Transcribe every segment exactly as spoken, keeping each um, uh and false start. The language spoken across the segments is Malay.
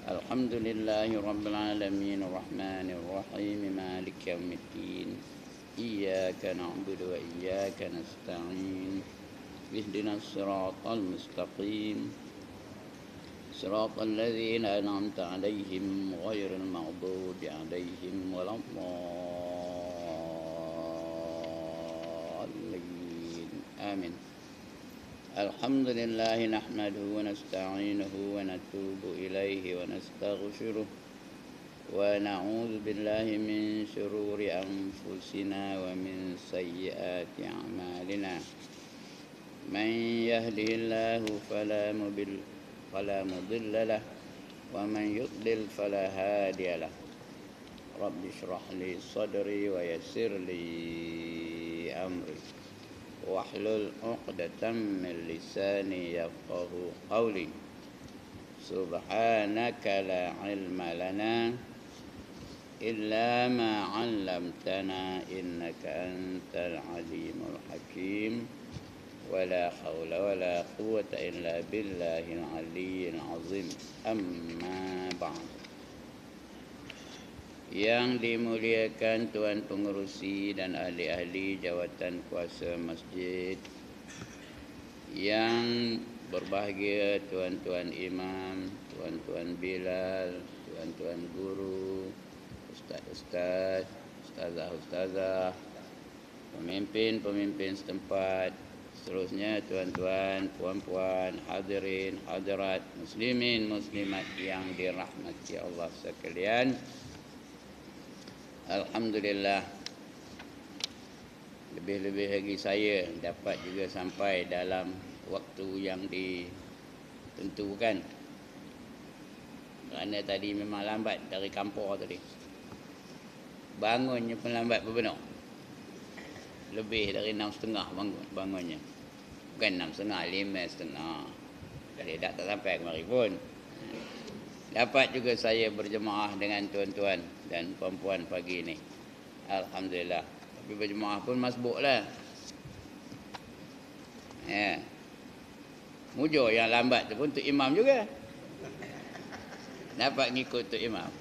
الحمد لله رب العالمين الرحمن الرحيم مالك يوم الدين إياك نعبد وإياك نستعين اهدنا الصراط المستقيم صراط الذين أنعمت عليهم غير المغضوب عليهم ولا الضالين آمين. الحمد لله نحمده ونستعينه ونتوب إليه ونستغفره ونعوذ بالله من شرور أنفسنا ومن سيئات أعمالنا. من يهده الله فلا مضل فلا مضل له ومن يضلل فلا هادي له. رب اشرح لي صدري ويسر لي أمري واحلل عقدة من لساني يفقه قولي. سبحانك لا علم لنا إلا ما علمتنا إنك أنت العليم الحكيم. ولا حول ولا قوة إلا بالله العلي العظيم. أما بعد. Yang dimuliakan Tuan Pengerusi dan ahli-ahli jawatan kuasa masjid, yang berbahagia Tuan-Tuan Imam, Tuan-Tuan Bilal, Tuan-Tuan Guru, Ustaz-Ustaz, Ustazah-Ustazah, pemimpin-pemimpin setempat, seterusnya tuan-tuan, puan-puan, hadirin, hadirat, muslimin, muslimat yang dirahmati Allah sekalian. Alhamdulillah, lebih-lebih lagi saya dapat juga sampai dalam waktu yang ditentukan. Kerana tadi memang lambat dari kampung tadi. Bangunnya pun lambat berbenar. Lebih dari enam setengah bangun, bangunnya. Bukan enam setengah, lima setengah. Kali tak, tak sampai kemari pun. Dapat juga saya berjemaah dengan tuan-tuan dan puan-puan pagi ini. Alhamdulillah. Tapi berjemaah pun masbuk lah. Ya. Mujur yang lambat tu pun Tok Imam juga. Dapat ngikut Tok Imam.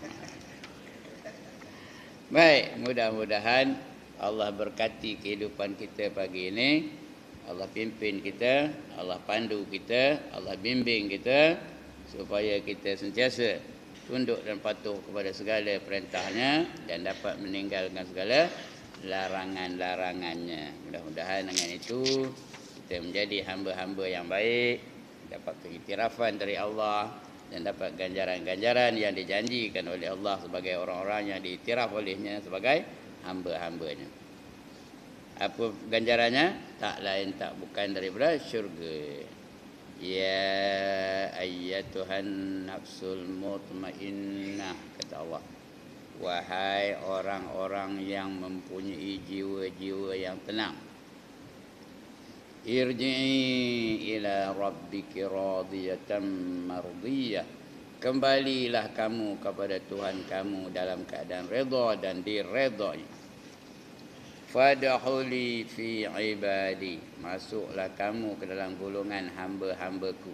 Baik, mudah-mudahan Allah berkati kehidupan kita pagi ini. Allah pimpin kita, Allah pandu kita, Allah bimbing kita, supaya kita sentiasa tunduk dan patuh kepada segala perintahnya dan dapat meninggalkan segala larangan-larangannya. Mudah-mudahan dengan itu kita menjadi hamba-hamba yang baik, dapat pengiktirafan dari Allah dan dapat ganjaran-ganjaran yang dijanjikan oleh Allah sebagai orang-orang yang diiktiraf olehnya sebagai hamba-hambanya. Apa ganjarannya? Tak lain tak bukan daripada syurga. Ya ayyatuhan nafsul mutmainnah, kata Allah. Wahai orang-orang yang mempunyai jiwa-jiwa yang tenang. Irji'i ila rabbiki radiyatan mardiyah. Kembalilah kamu kepada Tuhan kamu dalam keadaan redha dan diredai. Fadkhuli fi ibadi, masuklah kamu ke dalam golongan hamba-hambaku.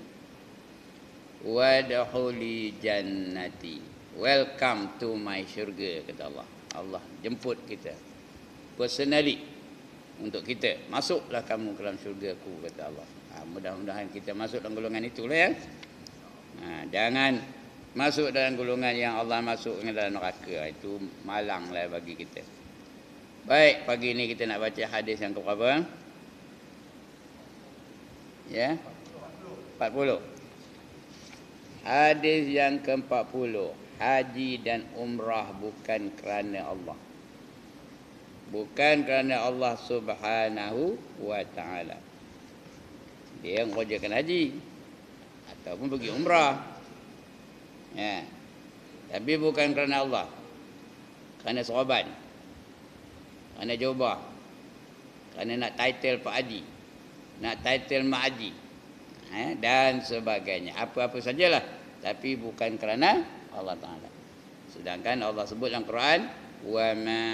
Wadkhuli jannati, welcome to my syurga, kata Allah. Allah jemput kita personally untuk kita, masuklah kamu ke dalam syurgaku, kata Allah. Ha, mudah-mudahan kita masuk dalam golongan itulah ya. Ha, jangan masuk dalam golongan yang Allah masuk ke dalam neraka. Itu malanglah bagi kita. Baik, pagi ini kita nak baca hadis yang keberapa? Ya? empat puluh. Hadis yang ke-empat puluh. Haji dan umrah bukan kerana Allah. Bukan kerana Allah Subhanahu wa ta'ala. Dia yang mengerjakan haji ataupun pergi umrah. Ya. Tapi bukan kerana Allah. Kerana sahabat. Kerana jubah, kerana nak title Pak Haji, nak title Mak Haji, eh, dan sebagainya. Apa-apa sajalah. Tapi bukan kerana Allah Ta'ala. Sedangkan Allah sebut dalam Quran, وَمَا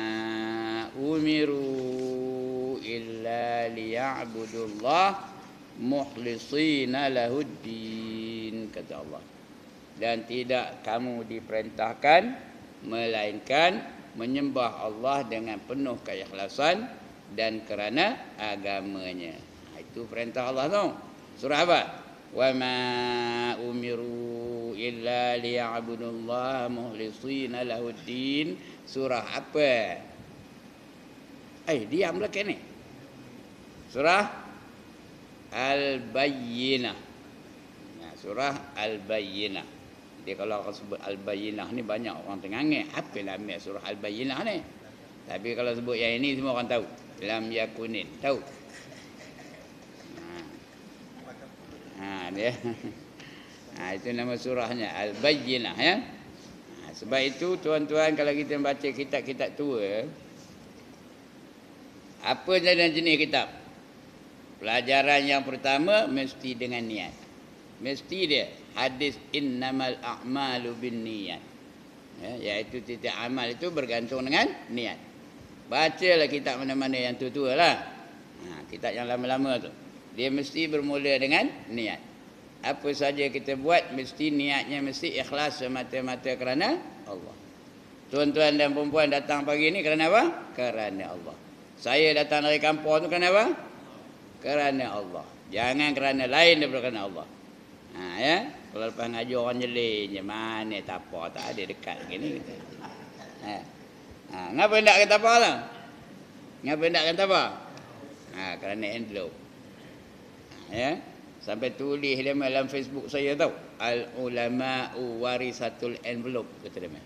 أُمِرُوا إِلَّا لِيَعْبُدُوا اللَّهَ مُخْلِصِينَ لَهُ الدِّينَ, kata Allah. dan tidak kamu diperintahkan melainkan menyembah Allah dengan penuh keikhlasan dan kerana agamanya. Itu perintah Allah tu. Surah apa? Wa ma umiru illa liya'budullaha mukhlishina lahuddin. Surah apa? Eh, diam belakang ni. Surah Al-Bayyinah. Nah, surah Al-Bayyinah. Jadi kalau orang sebut Al-Bayyinah ni banyak orang tengangin. Apa lah ambil surah Al-Bayyinah ni? Tapi kalau sebut yang ini semua orang tahu. Lam yakunin. Tahu? Ha, dia. Ha, itu nama surahnya Al-Bayyinah ya. Ha, sebab itu tuan-tuan kalau kita baca kitab-kitab tua, apa jenis kitab? Pelajaran yang pertama mesti dengan niat. Mesti dia hadis innamal a'malu binniyat. Ya, iaitu titik amal itu bergantung dengan niat. Bacalah kitab mana-mana yang tua-tua lah. Ha, kitab yang lama-lama tu. Dia mesti bermula dengan niat. Apa saja kita buat mesti niatnya mesti ikhlas semata-mata kerana Allah. Tuan-tuan dan perempuan datang pagi ni kerana apa? Kerana Allah. Saya datang dari kampung tu kerana apa? Kerana Allah. Jangan kerana lain daripada kerana Allah. Ha, ya. Kalau lepas ngaji orang nyelin je mana tak apa, tak ada dekat gini kita. Ha. Ha, ngapa hendak kata apa lah? Ngapa hendak kata apa? Ha, kerana envelope. Ya, sampai tulis dia dalam Facebook saya tahu, al ulama'u warisatul envelope kata dia.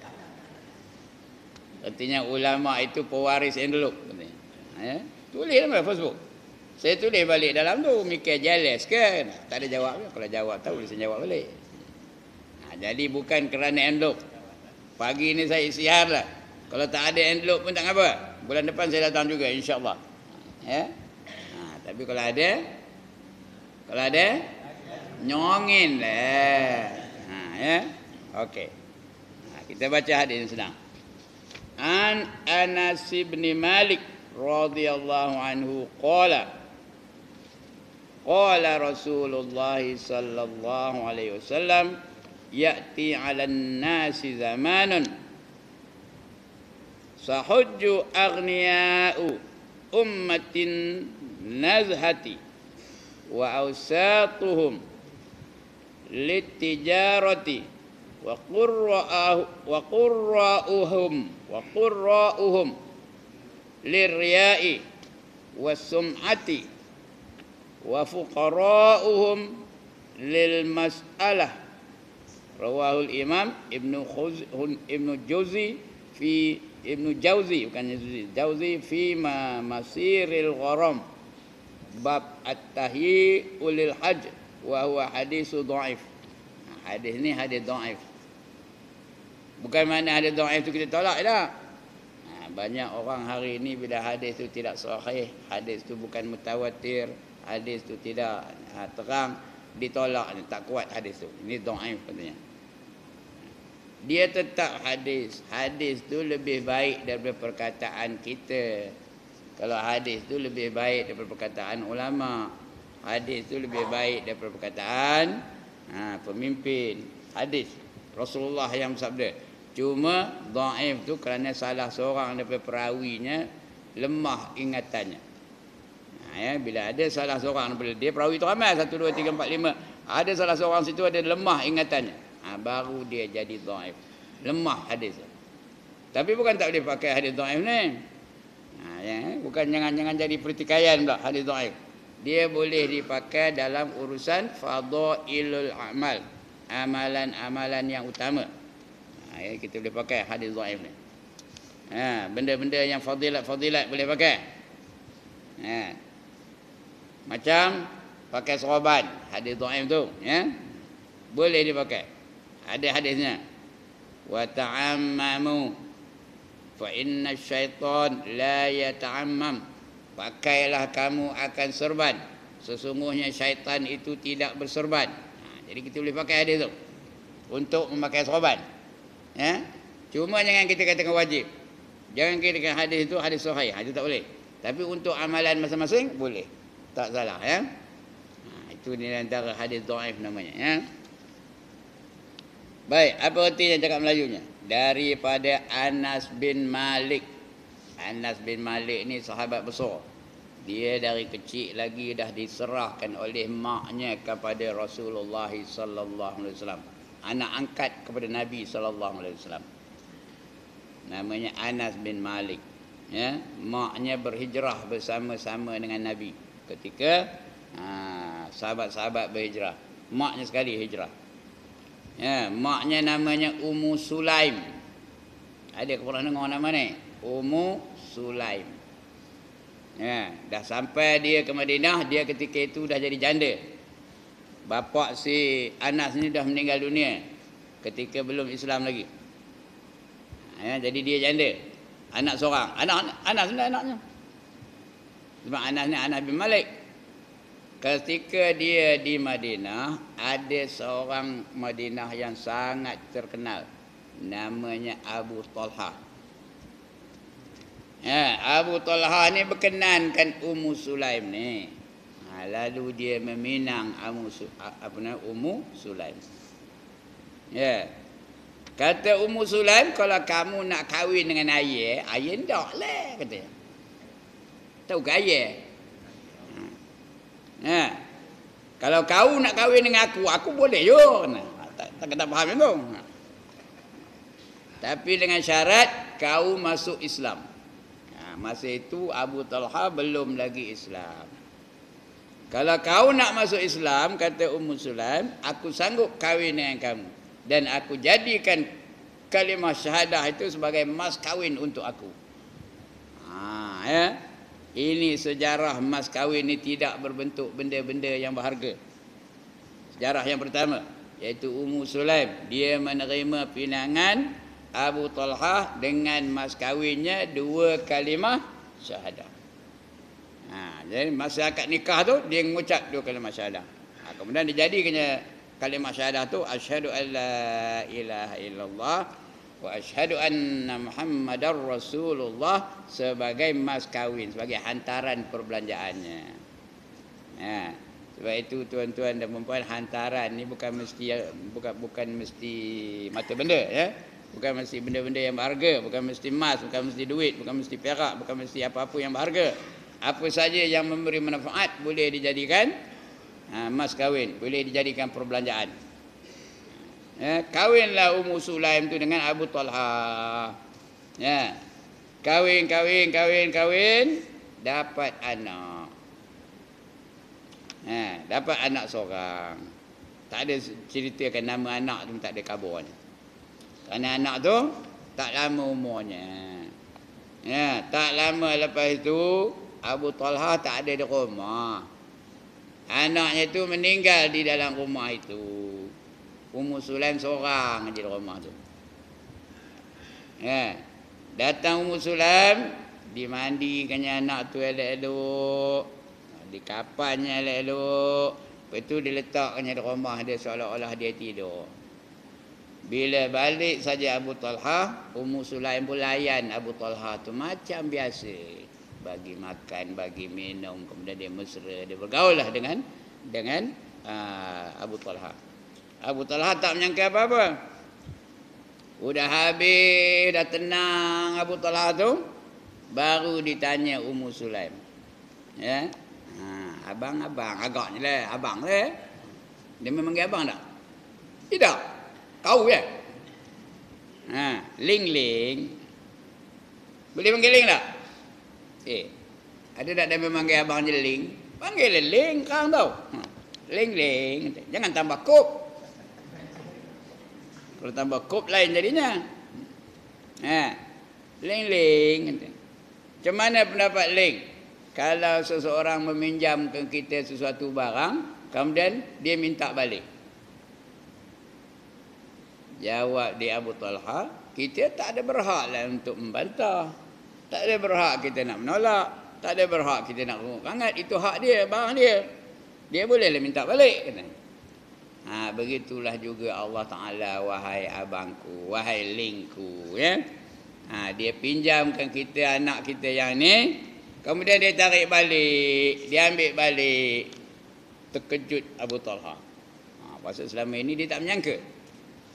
Artinya ulama itu pewaris envelope katanya. Ya, tulis dalam Facebook. Saya tulis balik dalam tu, mikir jelas kan. Tak ada jawab. Kalau jawab tahu dia jawab balik. Ha, jadi bukan kerana envelope. Pagi ni saya isytihar lah. Kalau tak ada envelope pun tak apa. Bulan depan saya datang juga insya-Allah. Ya. Ha, tapi kalau ada Kalau ada nyongin lah. Ha, ya. Okey. Ha, kita baca hadis yang senang. An Anas bin Malik radhiyallahu anhu qala qala Rasulullah sallallahu alaihi wasallam ya'ti 'alan nasi zamanun sahujju aghniya'u ummatin nazhati wa awsatuhum litijarati wa qurra'u wa qurra'uhum wa qurra'uhum lirriya'i was-sum'ati wa fuqara'uhum lil mas'alah. Rawahul Imam Ibnu Khuz Ibnu Jauzi fi Ibnu Jauzi bukan Jauzi Jauzi fi ma masiril gharam bab at-tahyi ulil hajj wa huwa haditsu dhaif. Hadis ni hadis dhaif. Bukan mana hadis dhaif tu kita tolak dah. Ha, banyak orang hari ini bila hadis tu tidak sahih, hadis tu bukan mutawatir, hadis tu tidak ha, terang, ditolak, tak kuat hadis tu. Ini dhaif katanya. Dia tetap hadis. Hadis tu lebih baik daripada perkataan kita. Kalau hadis tu lebih baik daripada perkataan ulama, hadis tu lebih baik daripada perkataan ha, pemimpin. Hadis Rasulullah yang bersabda. Cuma dhaif tu kerana salah seorang daripada perawinya lemah ingatannya. Ha, ya, bila ada salah seorang daripada dia, perawi tu ramai satu dua tiga empat lima, ada salah seorang situ ada lemah ingatannya. Ha, baru dia jadi dhaif. Lemah hadis. Tapi bukan tak boleh pakai hadis dhaif ni. Ha, ya, bukan jangan-jangan jadi pertikaian pula hadis dhaif. Dia boleh dipakai dalam urusan fadailul amal, amalan-amalan yang utama. Ha, ya, kita boleh pakai hadis dhaif ni. Ha, benda-benda yang fadilat-fadilat boleh pakai. Ha. Macam pakai soroban, hadis dhaif tu, ya. Boleh dipakai. Ada hadisnya. Wa ta'ammamu fa inna syaitan la yata'ammam. Pakailah kamu akan serban, sesungguhnya syaitan itu tidak berserban. Ha, jadi kita boleh pakai hadis tu untuk memakai serban. Ya? Cuma jangan kita katakan wajib. Jangan kita katakan hadis itu hadis sahih. Ha, itu tak boleh. Tapi untuk amalan masing-masing boleh. Tak salah, ya. Ha, itu di antara hadis dhaif namanya, ya. Baik, apa artinya cakap Melayunya? Daripada Anas bin Malik. Anas bin Malik ni sahabat besar. Dia dari kecil lagi dah diserahkan oleh maknya kepada Rasulullah sallallahu alaihi wasallam. Anak angkat kepada Nabi sallallahu alaihi wasallam. Namanya Anas bin Malik. Ya, maknya berhijrah bersama-sama dengan Nabi ketika ha, sahabat-sahabat berhijrah. Maknya sekali hijrah. Ya, maknya namanya Ummu Sulaim. Ada ke pernah dengar nama ni? Ummu Sulaim. Ya, dah sampai dia ke Madinah, dia ketika itu dah jadi janda. Bapa si Anas ni dah meninggal dunia ketika belum Islam lagi. Ya, jadi dia janda. Anak seorang. Anak Anas ni anaknya. Sebab Anas ni Anas bin Malik. Ketika dia di Madinah, ada seorang Madinah yang sangat terkenal. Namanya Abu Talha. Ya, Abu Talha ni berkenankan Ummu Sulaim ni. Ha, lalu dia meminang Ummu apa nama Ummu Sulaim. Ya. Kata Ummu Sulaim, kalau kamu nak kahwin dengan ayah, ayah ndak lah kata. Tahu ke ayah? Ha. Kalau kau nak kahwin dengan aku, aku boleh je. Nah, tak tak kena faham itu. Ha. Tapi dengan syarat kau masuk Islam. Ha, masa itu Abu Talha belum lagi Islam. Kalau kau nak masuk Islam, kata Ummu Sulaim, aku sanggup kahwin dengan kamu dan aku jadikan kalimah syahadah itu sebagai mas kahwin untuk aku. Ha, ya. Ini sejarah mas kahwin ini tidak berbentuk benda-benda yang berharga. Sejarah yang pertama, iaitu Ummu Sulaim. Dia menerima pinangan Abu Talha dengan mas kahwinnya dua kalimah syahadah. Ha, jadi masa akad nikah tu, dia mengucap dua kalimah syahadah. Ha, kemudian dijadikannya kalimah syahadah tu, asyhadu an la ilaha illallah wa asyhadu anna Muhammadar Rasulullah, sebagai mas kahwin, sebagai hantaran perbelanjaannya. Ha, sebab itu tuan-tuan dan puan-puan, hantaran ni bukan mesti bukan bukan mesti mata benda, ya. Bukan mesti benda-benda yang berharga, bukan mesti emas, bukan mesti duit, bukan mesti perak, bukan mesti apa-apa yang berharga. Apa saja yang memberi manfaat boleh dijadikan ha, mas kahwin, boleh dijadikan perbelanjaan. Ya, kahwinlah Ummu Sulaim tu dengan Abu Talha. Ya. Kahwin, kahwin, kahwin, kahwin, dapat anak. Ha, dapat anak seorang. Tak ada ceritakan nama anak tu, tak ada khabarnya. Kerana anak tu tak lama umurnya. Ya, tak lama lepas itu Abu Talha tak ada di rumah. Anaknya tu meninggal di dalam rumah itu. Ummu Sulaim seorang aja di rumah tu. Ya. Datang Ummu Sulaim, dimandikannya anak tu elok-elok, dikapannya elok-elok, lepas tu diletakkannya di rumah dia seolah-olah dia tidur. Bila balik saja Abu Talha, Ummu Sulaim pun layan Abu Talha tu macam biasa. Bagi makan, bagi minum, kemudian dia mesra, dia bergaul lah dengan dengan uh, Abu Talha. Abu Talha tak menyangka apa-apa. Udah habis, dah tenang Abu Talha tu, baru ditanya Ummu Sulaim. Ya. Ha, abang-abang, agaknya lah, abang lah. Dia memang panggil abang tak? Tidak. Kau ya? Ha, Ling-ling. Boleh panggil Ling tak? Eh, ada tak dia memang panggil abang je Ling? Panggil Ling, kau tahu. Ha, Ling-ling. Jangan tambah kop. Kalau tambah kop lain jadinya. Ha, Ling-ling. Macam mana pendapat Ling? Kalau seseorang meminjamkan kita sesuatu barang, kemudian dia minta balik. Jawab di Abu Talha, kita tak ada berhak lah untuk membantah. Tak ada berhak kita nak menolak. Tak ada berhak kita nak rungkut hangat. Itu hak dia, barang dia. Dia bolehlah minta balik. Kata. Ha, begitulah juga Allah Ta'ala, wahai abangku, wahai Lingku. Ya? Ha, dia pinjamkan kita, anak kita yang ni. Kemudian dia tarik balik. Dia ambil balik. Terkejut Abu Talha. Ha, pasal selama ini dia tak menyangka.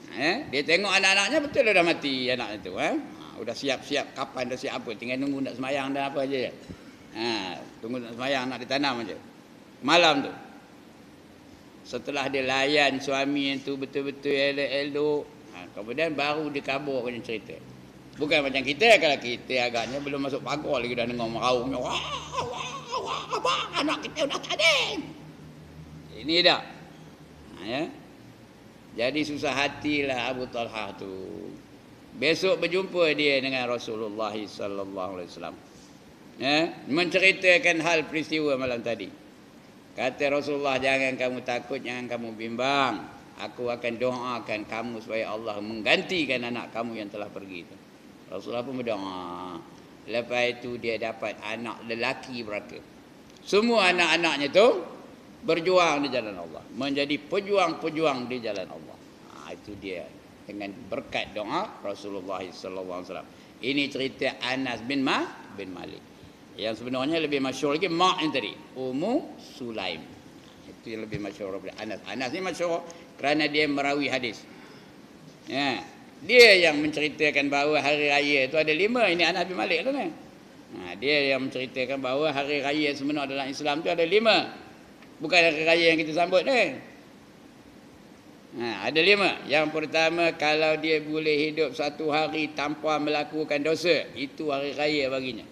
Eh, dia tengok anak-anaknya betul dah mati anak itu. Eh? Ha, sudah siap-siap kapan dah siap apa. Tinggal nunggu nak semayang dan apa aja. Ha, tunggu nak semayang nak ditanam aja. Malam tu. Setelah dia layan suami itu betul-betul elok-elok. Ha, kemudian baru dikaburkan cerita. Bukan macam kita. Kalau kita agaknya belum masuk pagar lagi dah dengar meraung. Wah, wah, wah, abang, anak kita dah tak ada. Ini dah. Ha, ya. Jadi susah hatilah Abu Talhah tu. Besok berjumpa dia dengan Rasulullah sallallahu alaihi wasallam. Ya, menceritakan hal peristiwa malam tadi. Kata Rasulullah, jangan kamu takut, jangan kamu bimbang. Aku akan doakan kamu supaya Allah menggantikan anak kamu yang telah pergi itu. Rasulullah pun berdoa. Lepas itu dia dapat anak lelaki beraka. Semua anak-anaknya tu berjuang di jalan Allah, menjadi pejuang-pejuang di jalan Allah. Ha, itu dia dengan berkat doa Rasulullah sallallahu alaihi wasallam. Ini cerita Anas bin Ma bin Malik. Yang sebenarnya lebih masyhur lagi mak yang tadi, Ummu Sulaim. Itu yang lebih masyhur daripada Anas. Anas ni masyhur kerana dia merawi hadis. Ya, dia yang menceritakan bahawa hari raya itu ada lima. Ini Anas bin Malik tu ni. Ha, dia yang menceritakan bahawa hari raya sebenar dalam Islam tu ada lima. Bukan hari raya yang kita sambut ni. Ha, ada lima. Yang pertama, kalau dia boleh hidup satu hari tanpa melakukan dosa, itu hari raya baginya.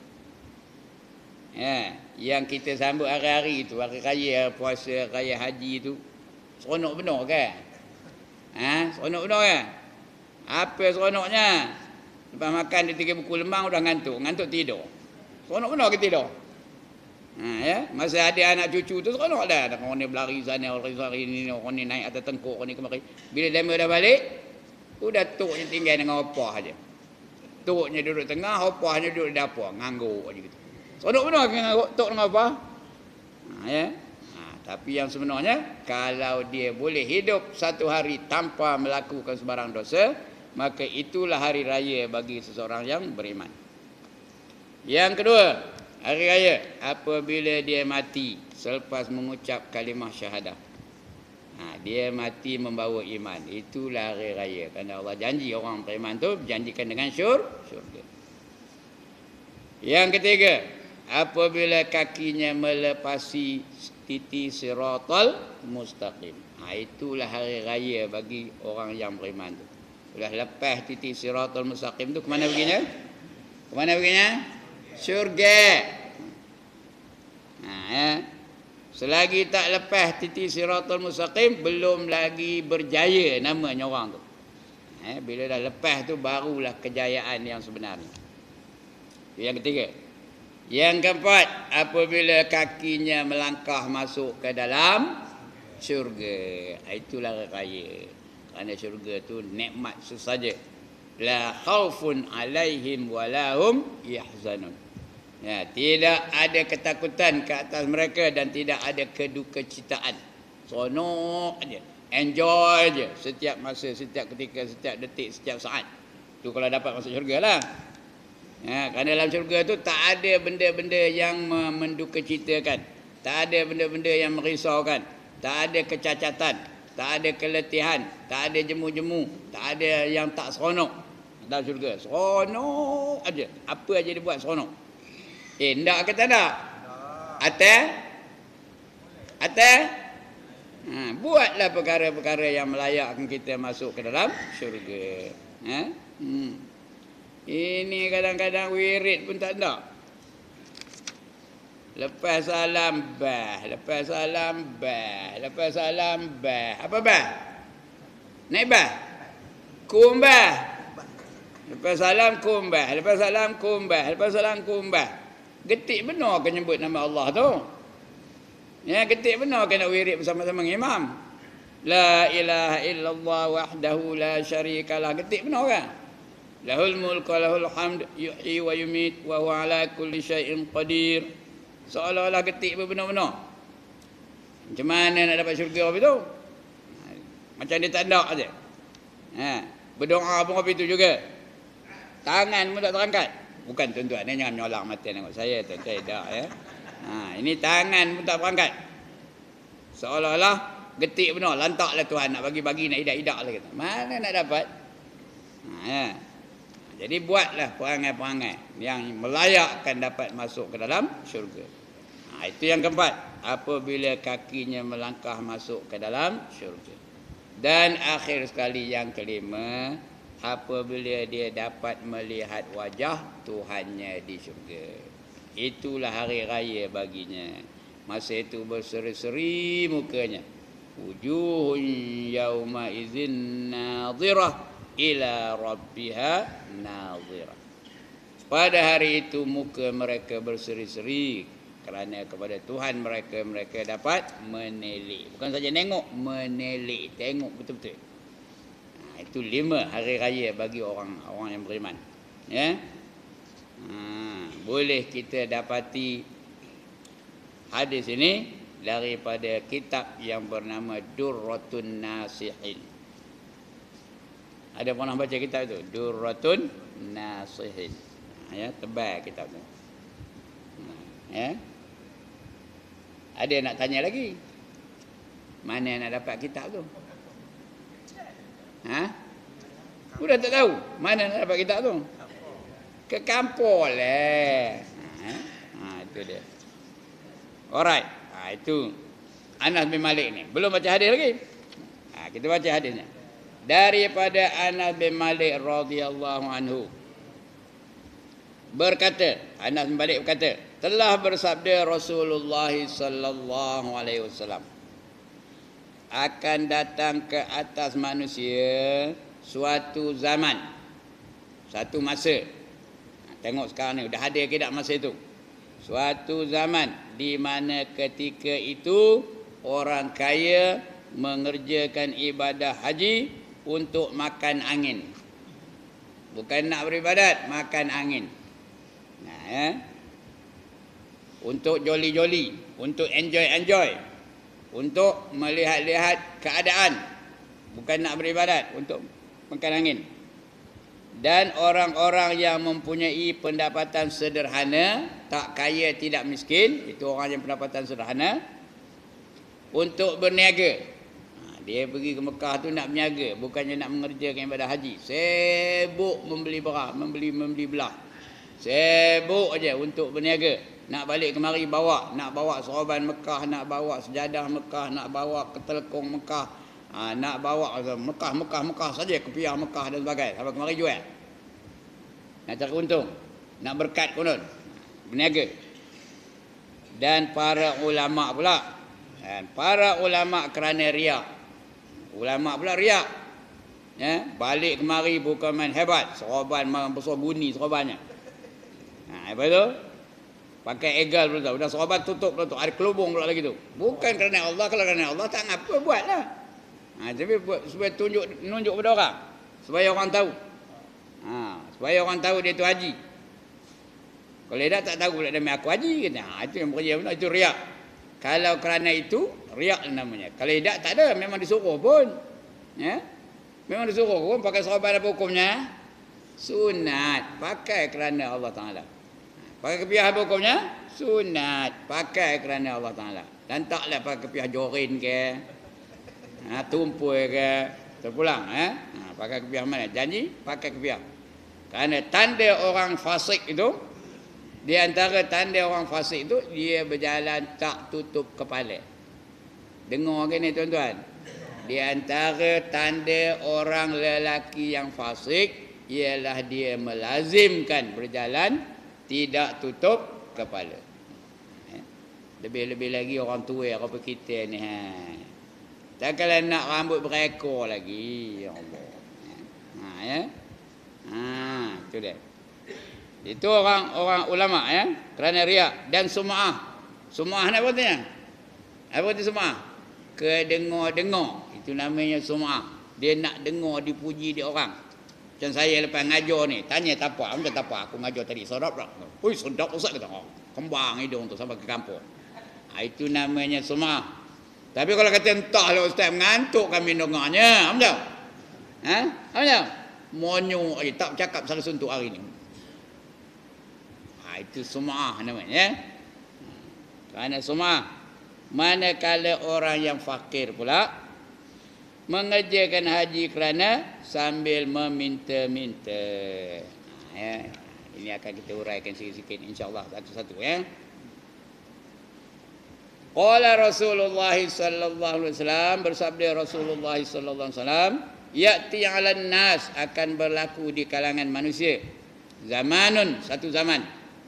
Ha, yang kita sambut hari-hari itu, hari raya, puasa, raya haji itu, seronok benar kan? Ha, seronok benar kan? Apa seronoknya? Lepas makan dia tiga buku lemang, udah ngantuk. Ngantuk tidur. Seronok benar ke tidur? Ha, ya? Masa ada anak cucu tu seronok dah. Orang ni berlari sana, orang ni, orang ni naik atas tengkuk, orang ni kemari. Bila demo dah balik, udah tuknya tinggal dengan opah aja. Tuknya duduk tengah, opahnya duduk di dapur, ngangguk aja gitu. Seronok benar dengan tok dengan opah. Ha, ya? Ha, tapi yang sebenarnya, kalau dia boleh hidup satu hari tanpa melakukan sebarang dosa, maka itulah hari raya bagi seseorang yang beriman. Yang kedua, hari raya apabila dia mati selepas mengucap kalimah syahadah. Ha, dia mati membawa iman. Itulah hari raya. Kerana Allah janji orang beriman tu berjanjikan dengan syur, syurga. Yang ketiga, apabila kakinya melepasi titi siratal mustaqim. Ha, itulah hari raya bagi orang yang beriman tu. Sudah lepas titi siratal mustaqim tu, ke mana perginya? Ke mana perginya? Syurga. Ha, ya. Selagi tak lepas titi siratal mustaqim, belum lagi berjaya namanya orang tu. Ha, bila dah lepas tu, barulah kejayaan yang sebenarnya. Yang ketiga. Yang keempat, apabila kakinya melangkah masuk ke dalam syurga. Itulah raya. Kerana syurga tu nikmat sesaja. La khaufun alaihim walahum yahzanun. Ya, tidak ada ketakutan ke atas mereka dan tidak ada kedukecitaan. Seronok aja, enjoy aja setiap masa, setiap ketika, setiap detik, setiap saat. Tu kalau dapat masuk syurga lah. Ya, kerana dalam syurga tu tak ada benda-benda yang mendukacitakan, tak ada benda-benda yang merisaukan, tak ada kecacatan, tak ada keletihan, tak ada jemu-jemu, tak ada yang tak seronok. Dalam syurga seronok aja, apa aja dia buat seronok. Eh, ndak ke tak nak? Atas? Atas? Ha, buatlah perkara-perkara yang melayakkan kita masuk ke dalam syurga. Ha? Hmm. Ini kadang-kadang wirid pun tak nak. Lepas salam bah, lepas salam bah, lepas salam bah. Apa bah? Naik bah? Kumbah. Lepas salam kumbah, lepas salam kumbah, lepas salam kumbah. Getik benar ke nyebut nama Allah tu? Ya, getik benar ke nak wirid bersama-sama dengan imam? La ilaha illallah wahdahu la syarikalah. Getik benar kan? Lahul mulku lahul hamd yuhyi wa yumit wa huwa ala kulli syai'in qadir. Seolah-olah getik benar-benar. Macam mana nak dapat syurga apa tu? Macam dia tak nak aja. Ha, berdoa pun apa itu juga. Tangan pun tak terangkat. Bukan tuan-tuan, ni jangan nyolak mata tengok saya, tuan-tuan dah ya. Ha, ini tangan pun tak berangkat. Seolah-olah getik benar, lantaklah Tuhan nak bagi-bagi, nak idak-idak lah kata. Mana nak dapat? Ha, ya. Jadi buatlah perangai-perangai yang melayakkan dapat masuk ke dalam syurga. Ha, itu yang keempat, apabila kakinya melangkah masuk ke dalam syurga. Dan akhir sekali yang kelima, apabila dia dapat melihat wajah Tuhannya di syurga. Itulah hari raya baginya. Masa itu berseri-seri mukanya. Wujuhun yauma idzin nadhirah ila rabbiha nadhirah. Pada hari itu muka mereka berseri-seri kerana kepada Tuhan mereka mereka dapat menelik. Bukan saja nengok, menelik, tengok betul-betul. Nah, itu lima hari raya bagi orang orang yang beriman. Ya. Nah, boleh kita dapati hadis ini daripada kitab yang bernama Durratun Nasihin. Ada pernah baca kitab itu? Durratun Nasihin. Ya, tebal kitab itu. Ya. Ada nak tanya lagi? Mana nak dapat kitab tu? Ha? Sudah tak tahu mana nak dapat kitab tu? Ke kampung lah. Ha, ha itu dia. Alright. Ha, itu Anas bin Malik ni. Belum baca hadis lagi. Ha, kita baca hadisnya. Daripada Anas bin Malik radhiyallahu anhu. Berkata, Anas bin Malik berkata, telah bersabda Rasulullah sallallahu alaihi wasallam, akan datang ke atas manusia suatu zaman, satu masa. Tengok sekarang ni dah ada ke tak masa itu? Suatu zaman di mana ketika itu orang kaya mengerjakan ibadah haji untuk makan angin. Bukan nak beribadat, makan angin. Nah, ya. Untuk joli-joli, untuk enjoy-enjoy, untuk melihat-lihat keadaan. Bukan nak beribadat, untuk makan angin. Dan orang-orang yang mempunyai pendapatan sederhana, tak kaya tidak miskin, itu orang yang pendapatan sederhana, untuk berniaga. Ha, dia pergi ke Mekah tu nak berniaga, bukannya nak mengerjakan ibadah haji. Sibuk membeli beras, membeli membeli belah. Sibuk aja untuk berniaga. Nak balik kemari bawa, nak bawa soroban Mekah, nak bawa sejadah Mekah, nak bawa ketelkung Mekah. Ha, nak bawa Mekah, Mekah, Mekah saja, kepiah Mekah dan sebagainya. Sampai kemari jual. Nak cari untung. Nak berkat konon. Berniaga. Dan para ulama pula. Dan para ulama kerana riak. Ulama pula riak. Ya, balik kemari bukan main hebat. Soroban memang besar bunyi sorobannya. Ha, apa itu? Pakai egal pula tahu. Dah soroban tutup pula tu. Ada kelubung pula lagi tu. Bukan kerana Allah. Kalau kerana Allah tak apa buatlah. Ha, tapi supaya tunjuk menunjuk pada orang, supaya orang tahu. Ha, supaya orang tahu dia tu haji. Kalau dia tak tahu pula nama aku haji kata. Ha, itu yang bekerja benar, itu riak. Kalau kerana itu riak namanya. Kalau tidak tak ada, memang disuruh pun. Ya? Memang disuruh pun pakai soroban apa hukumnya? Sunat. Pakai kerana Allah Taala. Pakai kepiah apa hukumnya? Sunat. Pakai kerana Allah Taala. Dan taklah pakai kepiah jorin ke. Ha, tumpul ke terpulang eh? Ha, pakai kepiah mana? Janji pakai kepiah. Kerana tanda orang fasik itu, di antara tanda orang fasik itu, dia berjalan tak tutup kepala. Dengar ke ni tuan-tuan? Di antara tanda orang lelaki yang fasik ialah dia melazimkan berjalan tidak tutup kepala. Eh? Lebih-lebih lagi orang tua apa kita ni. Ha. Tak kalau nak rambut berekor lagi. Ya Allah. Ha, ya. Ha, itu dia. Itu orang orang ulama ya, kerana riak dan sum'ah. Sum'ah apa artinya? Apa itu sum'ah? Kedengar-dengar. Itu namanya sum'ah. Dia nak dengar dipuji di orang. Macam saya lepas ngajar ni, tanya tapak, macam tapak aku ngajar tadi sedap tak? Oi, sedap ustaz kata. Oh, kembang hidung tu sampai ke kampung. Ha, itu namanya sum'ah. Tapi kalau kata entahlah ustaz mengantuk kami dengarnya, apa tahu? Ha? Apa tahu? Monyo aja tak bercakap salah suntuk hari ni. Ha, itu sum'ah namanya ya. Kerana sum'ah. Manakala orang yang fakir pula mengerjakan haji kerana sambil meminta-minta. Ya, ini akan kita uraikan sikit-sikit insya-Allah satu-satu ya. Qala Rasulullah sallallahu alaihi wasallam, bersabda Rasulullah sallallahu alaihi wasallam, ya'ti 'alan nas, akan berlaku di kalangan manusia zamanun, satu zaman,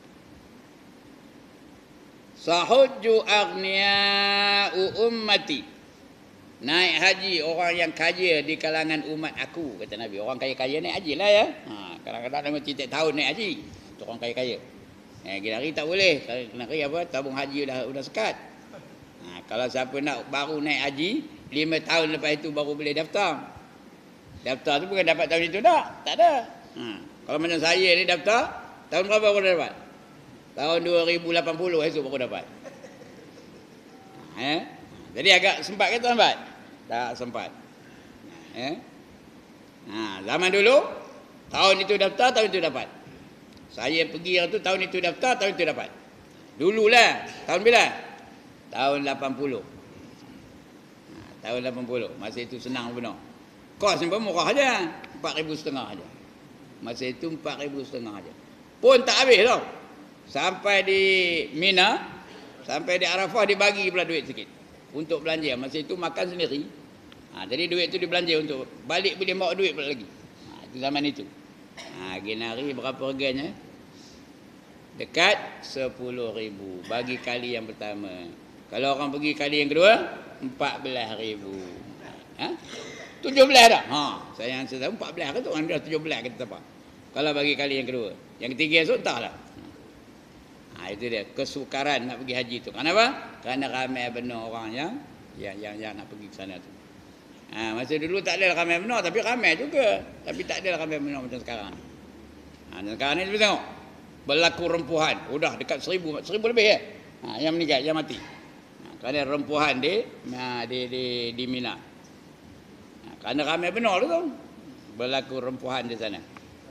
sahujju aghniya'u ummati, naik haji orang yang kaya di kalangan umat aku, kata Nabi. Orang kaya-kaya naik haji lah ya. Ha, kadang-kadang lima titik tahun naik haji, tu orang kaya-kaya. Eh, gila hari tak boleh. Kena hari apa? Tabung haji dah sudah sekat. Ha, kalau siapa nak baru naik haji, lima tahun lepas itu baru boleh daftar. Daftar tu bukan dapat tahun itu tak? Tak ada. Ha, kalau macam saya ni daftar, tahun berapa baru dapat? Tahun dua ribu lapan puluh esok baru dapat. Ha, eh? Jadi agak sempat ke tak sempat? Tak sempat. Eh? Ha, zaman dulu, tahun itu daftar, tahun itu dapat. Saya pergi yang tu, tahun itu daftar, tahun itu dapat. Dululah, tahun bila? Tahun lapan puluh. Ha, tahun lapan puluh. Masa itu senang benar. Kos ni pun murah aja, empat ribu setengah aja. Masa itu empat ribu setengah aja. Pun tak habis tau. Sampai di Mina, sampai di Arafah dibagi pula duit sikit untuk belanja. Masa itu makan sendiri. Ha, jadi duit itu dibelanja untuk balik boleh bawa duit pula lagi. Ha, itu zaman itu. Ha, ginari berapa harganya? Dekat sepuluh ribu bagi kali yang pertama. Kalau orang pergi kali yang kedua, empat belas ribu. Ha? tujuh belas dah. Ha, saya yang saya tahu empat belas ke tu, orang dah tujuh belas kita apa. Kalau bagi kali yang kedua. Yang ketiga esok entahlah. Ha, itu dia kesukaran nak pergi haji tu. Kenapa? Kerana ramai benar orang yang yang yang, yang nak pergi ke sana tu. Ha, masa dulu tak ada ramai benar, tapi ramai juga. Tapi tak ada ramai benar macam sekarang. Ha, dan sekarang ni kita tengok berlaku rempuhan. Udah dekat seribu, seribu lebih ya. Ha, yang meninggal, yang mati. Ha, kerana rempuhan di di di, di Mina. Ha, kerana ramai benar tu, berlaku rempuhan di sana.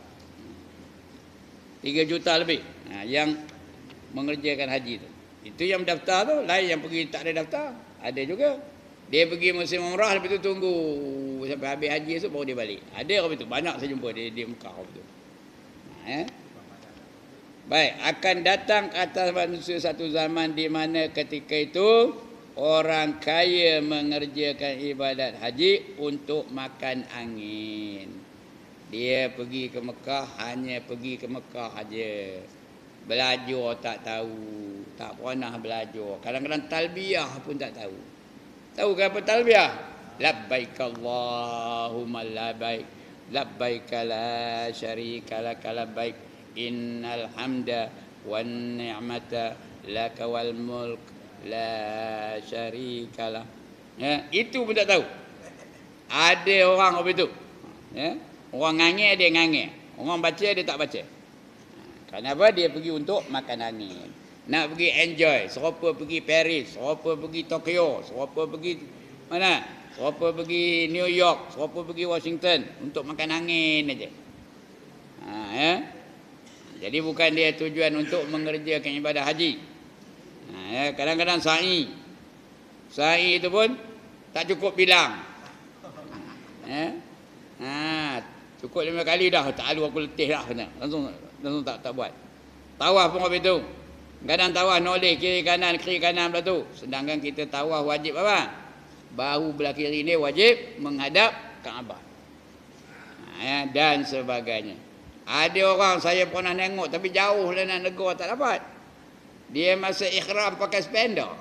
tiga juta lebih ha, yang mengerjakan haji tu. Itu yang mendaftar tu, lain yang pergi tak ada daftar. Ada juga. Dia pergi musim umrah, lepas tu tunggu sampai habis haji esok baru dia balik. Ada orang itu, banyak saya jumpa di, di Mekah itu. Ha, eh? Baik, akan datang ke atas manusia satu zaman di mana ketika itu orang kaya mengerjakan ibadat haji untuk makan angin. Dia pergi ke Mekah, hanya pergi ke Mekah aja. Belajar tak tahu, tak pernah belajar. Kadang-kadang talbiyah pun tak tahu. Tahu ke apa talbiyah? Labbaik Allahumma labbaik, labbaik la syarika lak labbaik, innal hamda wan ni'mata laka wal mulk la syarika lah. Ya, itu pun tak tahu. Ada orang apa itu? Ya, orang ngangir dia ngangir, orang baca dia tak baca. Kenapa? Dia pergi untuk makan angin. Nak pergi enjoy. Serupa pergi Paris, serupa pergi Tokyo, serupa pergi mana? Serupa pergi New York, serupa pergi Washington untuk makan angin aja. Ha, ya? Jadi bukan dia tujuan untuk mengerjakan ibadah haji. Ha, ya? Kadang-kadang sa'i. Sa'i itu pun tak cukup bilang. Ya? Ha, cukup lima kali dah. Tak alu aku letih dah. Langsung langsung tak tak buat. Tawaf pun habis tu. Kadang tawaf noleh kiri kanan, kiri kanan pula tu. Sedangkan kita tawaf wajib apa? Bahu belah kiri ni wajib menghadap Kaabah. Ha, ya, dan sebagainya. Ada orang saya pernah tengok tapi jauh lah nak negur tak dapat. Dia masa ikhram pakai spender.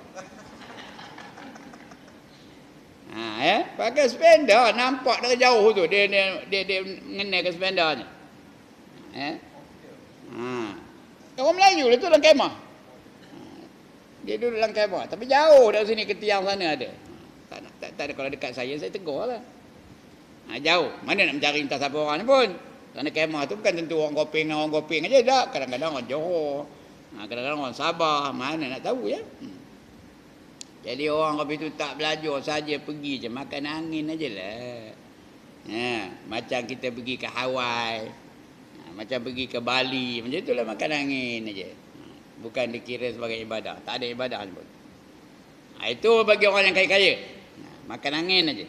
Ha, ya, pakai spender nampak dari jauh tu dia dia dia, dia mengenai spendernya. Ha. Ha. Orang Melayu lah tu dalam kemah. Dia duduk dalam kemah. Tapi jauh dari sini ke tiang sana ada. Tak, tak, tak ada. Kalau dekat saya, saya tegur lah. Ha, jauh. Mana nak mencari entah siapa orang ni pun. Kerana kemah tu bukan tentu orang Kopeng orang Kopeng aja. Tak. Kadang-kadang orang Johor. Ha, kadang-kadang orang Sabah. Mana nak tahu ya. Hmm. Jadi orang kopi tu tak belajar saja pergi je. Makan angin aja lah. Ha, macam kita pergi ke Hawaii. Macam pergi ke Bali, macam itulah makan angin aja. Bukan dikira sebagai ibadah. Tak ada ibadah pun. Ha, itu bagi orang yang kaya-kaya. Ha, makan angin aja.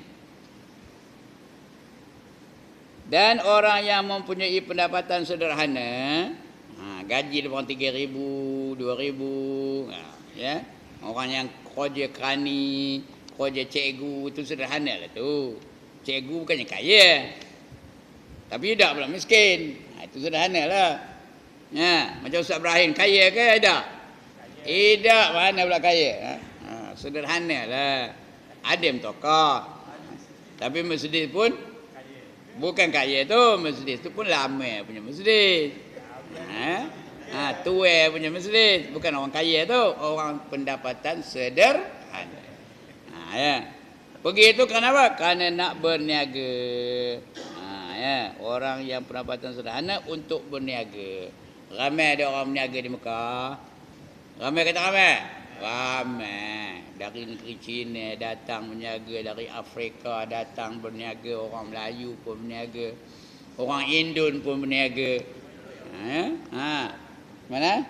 Dan orang yang mempunyai pendapatan sederhana, ha, gaji dia tiga ribu, dua ribu, ha, ya. Orang yang kerja kerani, kerja cikgu, itu sederhana lah tu. Cikgu bukannya kaya, tapi tidak pula miskin. Ha, itu sederhana lah. Ya, macam Ustaz Ibrahim, kaya ke tidak? Tidak, mana pula kaya? Ha? Ha, sederhana lah. Adem tokoh. Tapi Mercedes pun bukan kaya tu. Mercedes tu pun lama punya Mercedes. Ha? Ha, tua punya Mercedes. Bukan orang kaya tu. Orang pendapatan sederhana. Ha, ya. Pergi itu kerana apa? Kerana nak berniaga. Ha, ya. Orang yang pendapatan sederhana untuk berniaga. Ramai ada orang berniaga di Mekah. Ramai kata ramai? Ramai. Dari negeri China datang berniaga, dari Afrika datang berniaga, orang Melayu pun berniaga, orang Indon pun berniaga. Ha? Ha. Mana?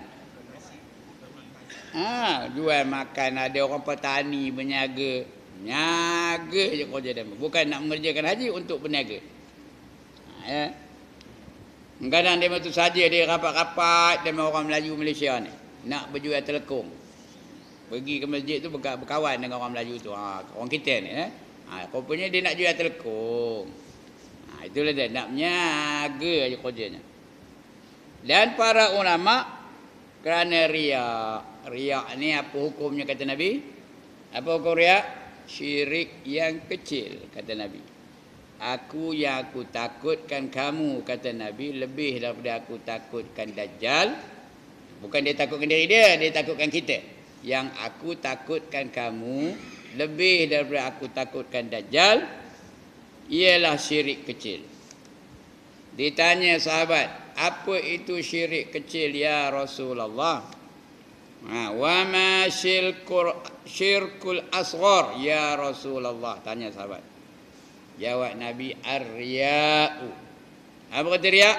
Ha, jual makan, ada orang petani berniaga. Berniaga je kerja dia. Bukan nak mengerjakan haji, untuk berniaga. Ha, ya. Kadang dia tu saja dia rapat-rapat dengan orang Melayu Malaysia ni. Nak berjual telekung. Pergi ke masjid tu berkawan dengan orang Melayu tu. Ha, orang kita ni. Eh? Ha, rupanya dia nak jual telekung. Ha, itulah dia. Nak menyaga je kerjanya. Dan para ulama kerana riak. Riak ni apa hukumnya kata Nabi? Apa hukum riak? Syirik yang kecil kata Nabi. Aku yang aku takutkan kamu kata Nabi lebih daripada aku takutkan Dajjal. Bukan dia takutkan diri dia, dia takutkan kita. Yang aku takutkan kamu lebih daripada aku takutkan Dajjal ialah syirik kecil. Ditanya sahabat, apa itu syirik kecil ya Rasulullah? Ha, wa ma syirkul syirkul asghar ya Rasulullah, tanya sahabat. Jawab Nabi, ar-riya'u. Apa kata riak?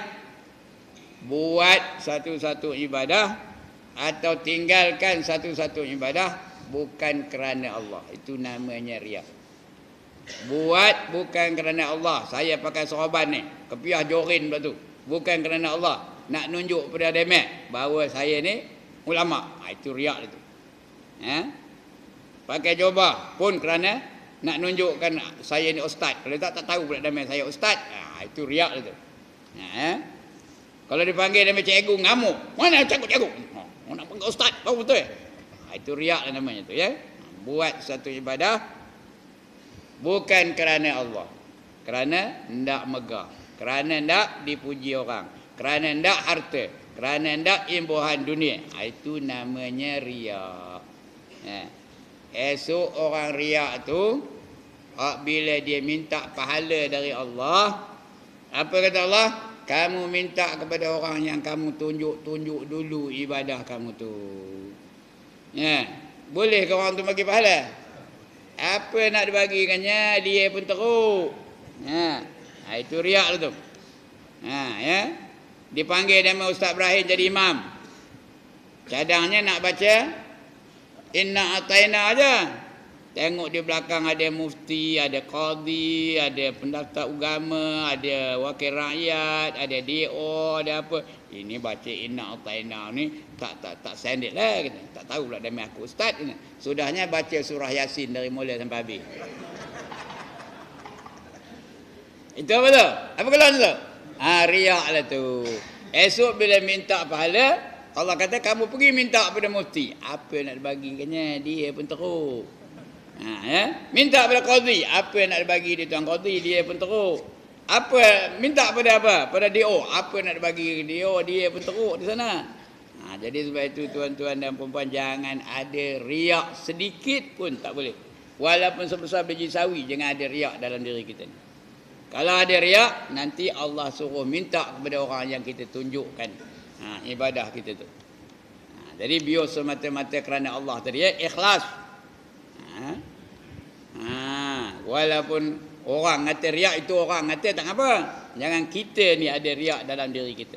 Buat satu-satu ibadah atau tinggalkan satu-satu ibadah bukan kerana Allah. Itu namanya riak. Buat bukan kerana Allah. Saya pakai sorban ni, kepiah jorin pula tu. Bukan kerana Allah. Nak nunjuk pada demek bahawa saya ni ulama. Ha, itu riak itu. Ha? Pakai jubah pun kerana nak nunjukkan saya ni ustaz. Kalau tak, tak tahu pula nama saya ustaz. Ha, itu riak itu. Ha, eh? Kalau dipanggil nama cikgu, ngamuk. Mana cikgu-cikgu? Oh, nak panggil ustaz. Tahu betul? Ha, itu riak lah namanya tu. Ya? Buat satu ibadah bukan kerana Allah. Kerana hendak megah. Kerana hendak dipuji orang. Kerana hendak harta. Kerana hendak imbuhan dunia. Ha, itu namanya riak. Ha. Esok orang riak tu bila dia minta pahala dari Allah, apa kata Allah? Kamu minta kepada orang yang kamu tunjuk-tunjuk dulu ibadah kamu tu. Ya, boleh ke orang tu bagi pahala? Apa nak dibagikannya, dia pun teruk. Ha, itu riak tu. Ha, ya. Dipanggil nama Ustaz Ibrahim jadi imam. Cadangnya nak baca Inna Ataina aja. Tengok di belakang ada mufti, ada qadi, ada pendaftar agama, ada wakil rakyat, ada D O, ada apa. Ini baca Inna Ataina ni tak tak tak sandit lah. Tak tahu pula nama aku ustaz ni. Sudahnya baca surah Yasin dari mula sampai habis. Itu apa tu? Apa keluar tu? Ha, riak lah tu. Esok bila minta pahala, Allah kata kamu pergi minta pada mufti. Apa nak dibagikannya, dia pun teruk. Ha, ya? Minta pada qadi. Apa nak dibagi dia tuan qadi, dia pun teruk. Apa minta pada apa? Pada D O. Apa nak dibagi D O, dia pun teruk di sana. Ha, jadi sebab itu tuan-tuan dan puan-puan, jangan ada riak sedikit pun tak boleh. Walaupun sebesar biji sawi, jangan ada riak dalam diri kita ni. Kalau ada riak, nanti Allah suruh minta kepada orang yang kita tunjukkan ha, ibadah kita tu. Ha, jadi biar semata-mata kerana Allah tadi, ya, ikhlas. Ha? Ha, walaupun orang kata riak itu orang kata tak apa. Jangan kita ni ada riak dalam diri kita.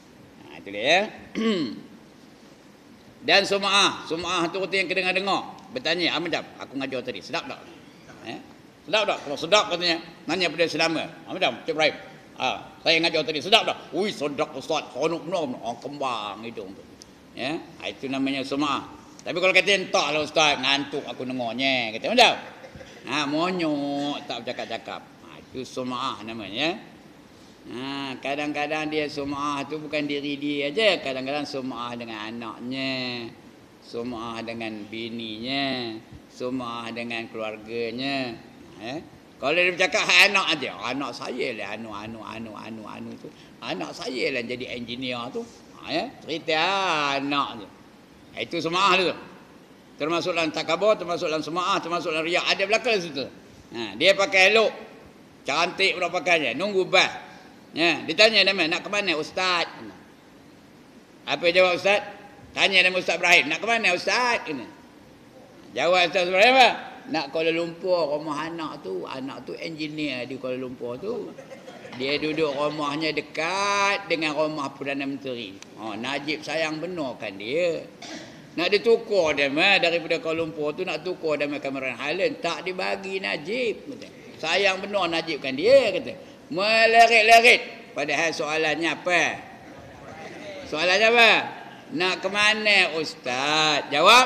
Ha, itu dia ya. Dan sum'ah, sum'ah tu kata yang kedengar-dengar. bertanya, ah macam aku ngajar tadi, sedap tak? Eh? Sedap tak? Kalau sedap katanya, nanya pada selama. Ah macam Cik Ibrahim. Ah, saya ngajar tadi, sedap tak? Ui, sedap Ustaz. Seronok benar. Oh, kembang hidung tu. Ya, ah, itu namanya sum'ah. Tapi kalau kata entahlah Ustaz, ngantuk aku dengarnya, kata macam. Ha, monyok tak bercakap-cakap. Ha, itu sum'ah namanya. Ha, kadang-kadang dia sum'ah tu bukan diri dia aja, kadang-kadang sum'ah dengan anaknya, sum'ah dengan bininya, sum'ah dengan keluarganya. Ha, kalau dia bercakap hak anak aja, anak saya lah anu anu anu anu anu tu. Anak saya lah jadi engineer tu. Ha, ya, cerita anak je. Itu sum'ah tu. Termasuk dalam takabur, termasuk dalam sum'ah, termasuk dalam riak. Ada belakang situ. Ha, dia pakai elok. Cantik pula pakainya. Nunggu bah. Ya, ditanya nama, nak ke mana Ustaz? Apa jawab Ustaz? Tanya nama Ustaz Ibrahim. Nak ke mana Ustaz? Jawab Ustaz Ibrahim apa? Nak Kuala Lumpur, rumah anak tu. Anak tu engineer di Kuala Lumpur tu. Dia duduk rumahnya dekat dengan rumah Perdana Menteri. Oh, Najib sayang benarkan dia. Nak ditukar dia mah daripada Kuala Lumpur tu nak tukar dia Cameron Highland, tak dibagi Najib kata. Sayang benar Najib kan dia kata. Melerit-lerit. Padahal soalannya apa? Soalannya apa? Nak ke mana Ustaz? Jawab.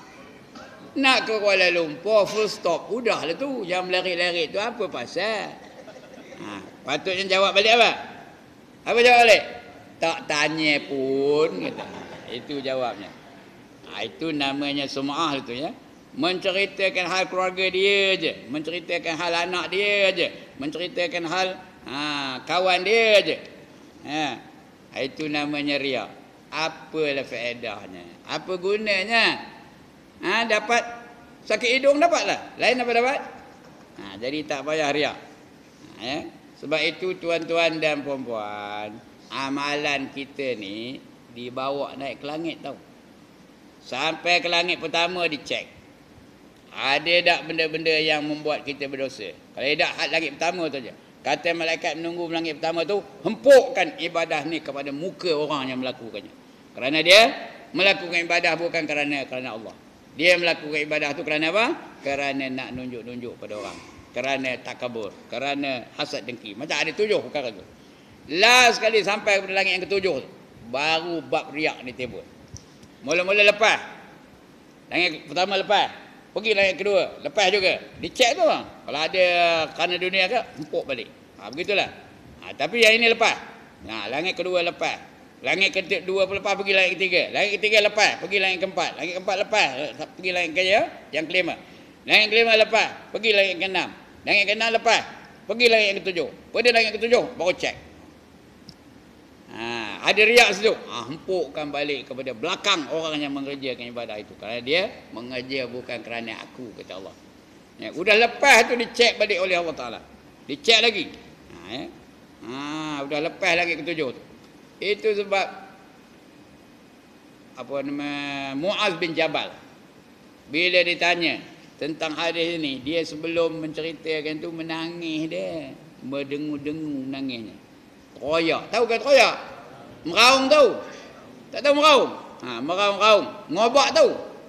Nak ke Kuala Lumpur, full stop. Udahlah tu. Yang melerit-lerit tu apa pasal? Ha, patutnya jawab balik apa? Apa jawab balik? Tak tanya pun kata. Itu jawabnya. Ha, itu namanya sum'ah itu ya. Menceritakan hal keluarga dia je, menceritakan hal anak dia je, menceritakan hal ha, kawan dia je. Ha, itu namanya riak. Apalah faedahnya? Apa gunanya? Ha, dapat sakit hidung dapatlah. Lain apa dapat? Ha, jadi tak payah riak. Ha, ya. Sebab itu tuan-tuan dan puan-puan, amalan kita ni dibawa naik ke langit tau. Sampai ke langit pertama dicek. Ada tak benda-benda yang membuat kita berdosa? Kalau tidak, had langit pertama tu je. Kata malaikat menunggu langit pertama tu, hempukkan ibadah ni kepada muka orang yang melakukannya. Kerana dia melakukan ibadah bukan kerana kerana Allah. Dia melakukan ibadah tu kerana apa? Kerana nak nunjuk-nunjuk pada orang. Kerana takabur. Kerana hasad dengki. Macam ada tujuh perkara tu. Last sekali sampai kepada langit yang ketujuh tu, baru bab riak ni timbul. Mula-mula lepas. Langit pertama lepas. Pergi langit kedua. Lepas juga. Dicek tu bang. Kalau ada kerana dunia ke, empuk balik. Ha, begitulah. Ha, tapi yang ini lepas. Nah, langit kedua lepas. Langit kedua lepas pergi langit ketiga. Langit ketiga lepas. Pergi langit keempat. Langit keempat lepas. Pergi langit ketiga. Yang kelima. Langit kelima lepas. Pergi langit keenam. Langit keenam lepas. Pergi langit yang ketujuh. Pada langit ketujuh, baru cek. Ha, ada riak situ. Ha, hempukkan balik kepada belakang orang yang mengerjakan ibadah itu. Kerana dia mengerja bukan kerana aku, kata Allah. Ya, udah lepas tu dicek balik oleh Allah Ta'ala. Dicek lagi. Ha, ya. Ha, udah lepas lagi ketujuh tu. Itu sebab apa nama Muaz bin Jabal, bila ditanya tentang hadis ini, dia sebelum menceritakan tu menangis dia. Berdengu-dengu nangisnya. Royak. Tahu kan royak? Meraung tahu? Tak tahu meraung? Ha, meraung-raung. Ngobak tahu?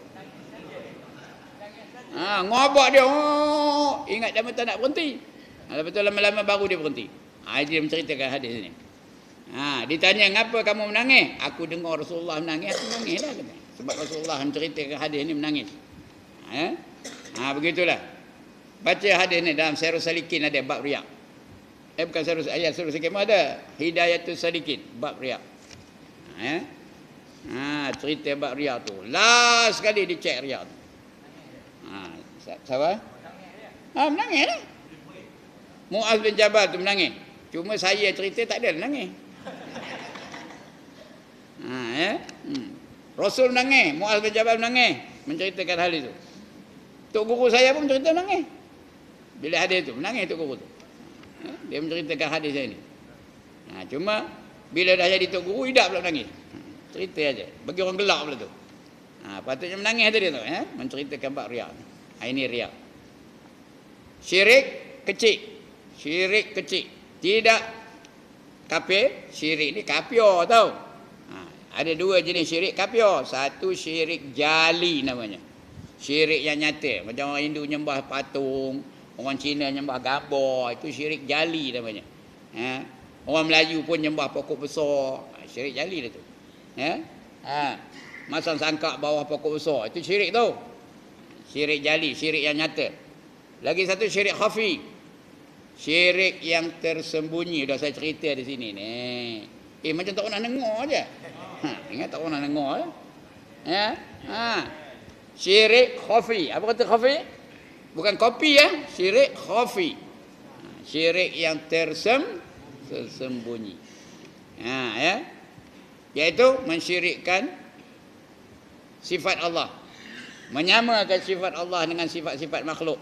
Ha, ngobak dia. Oh, ingat dia tak nak berhenti. Ha, lepas tu lama-lama baru dia berhenti. Ha, dia menceritakan hadis ini. Ha, ditanya, ngapa kamu menangis? Aku dengar Rasulullah menangis, aku menangis lah. Sebab Rasulullah menceritakan hadis ini menangis. Ha, ha, begitulah. Baca hadis ni dalam Syairus Salikin ada bab riak. Eh bukan Syairus, ayat Syairus Salikin ada Hidayatus Salikin bab riak. Ha, ha, cerita bab riak tu. Last sekali dicek riak tu. Ha, siapa? Ha, menangis lah. Muaz bin Jabal tu menangis. Cuma saya cerita tak ada menangis. Ha, ya? Hmm. Rasul menangis, Muaz bin Jabal menangis menceritakan hal itu. Tok guru saya pun cerita menangis. Bila hadis tu menangis tok guru tu. Ha, dia menceritakan hadis ini. Ha, cuma bila dah jadi tok guru tidak pula menangis. Ha, cerita aja. Bagi orang gelak pula tu. Ha, patutnya menangis tadi tu, ya, menceritakan bab riak. Ha, ini riak. Syirik kecil. Syirik kecil. Tidak kafir, syirik ni kafir tau. Ha, ada dua jenis syirik kafir. Satu syirik jali namanya. Syirik yang nyata. Macam orang Hindu nyembah patung, orang Cina nyembah gambar, itu syirik jali namanya. Ha? Orang Melayu pun nyembah pokok besar, ha, syirik jali dah tu. Ya? Ha. Masang sangkak bawah pokok besar, itu syirik tu. Syirik jali, syirik yang nyata. Lagi satu syirik khafi. Syirik yang tersembunyi. Dah saya cerita di sini ni. Eh macam tak pernah dengar je. Ha, ingat tak pernah dengar je. Ya? Ha. Syirik khafi. Apa kata khafi? Bukan kopi ya, syirik khafi. Ha, syirik yang tersem tersembunyi. Ha, ya. Iaitu mensyirikkan sifat Allah. Menyamakan sifat Allah dengan sifat-sifat makhluk.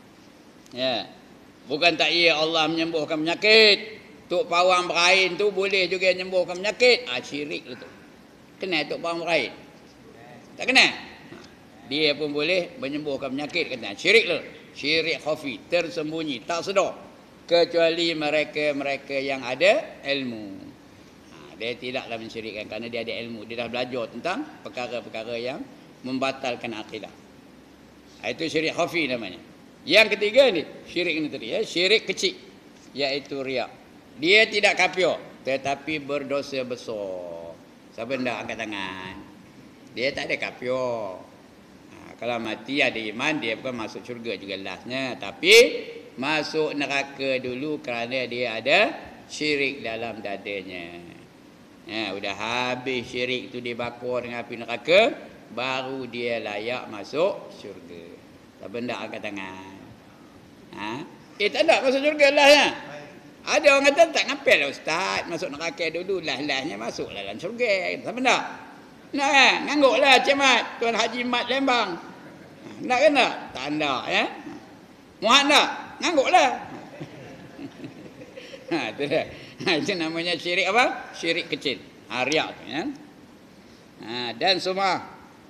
Ya. Bukan tak iya Allah menyembuhkan penyakit. Tok pawang berain tu boleh juga menyembuhkan penyakit. Ah, syirik tu. Kenal tok pawang berain? Tak kenal? Dia pun boleh menyembuhkan penyakit, kata syirik tu. Syirik khafi, tersembunyi, tak sedar. Kecuali mereka-mereka yang ada ilmu. Ha, dia tidaklah mensyirikkan kerana dia ada ilmu. Dia dah belajar tentang perkara-perkara yang membatalkan akidah. Itu syirik khafi namanya. Yang ketiga ni, syirik ni tadi ya, syirik kecil, iaitu riak. Dia tidak kafir, tetapi berdosa besar. Siapa hendak angkat tangan? Dia tak ada kafir. Ha, kalau mati ada iman, dia bukan masuk syurga juga lastnya. Tapi masuk neraka dulu kerana dia ada syirik dalam dadanya. Ha, udah habis syirik tu dibakar dengan api neraka, baru dia layak masuk syurga. Siapa hendak angkat tangan? Ha? Eh tak ada masuk syurga lastnya. Ada orang kata tak ngapel lah ustaz, masuk neraka dulu, lah-lahnya masuklah dalam syurga. Siapa nak? Nak kan? Ngangguklah Cik Mat, Tuan Haji Mat Lembang. Nak kan tak? Tak ada ya. Muat tak? Ngangguklah. Ha, itu dah. Ha, itu namanya syirik apa? Syirik kecil. Ha, riak tu ya. Ha, dan semua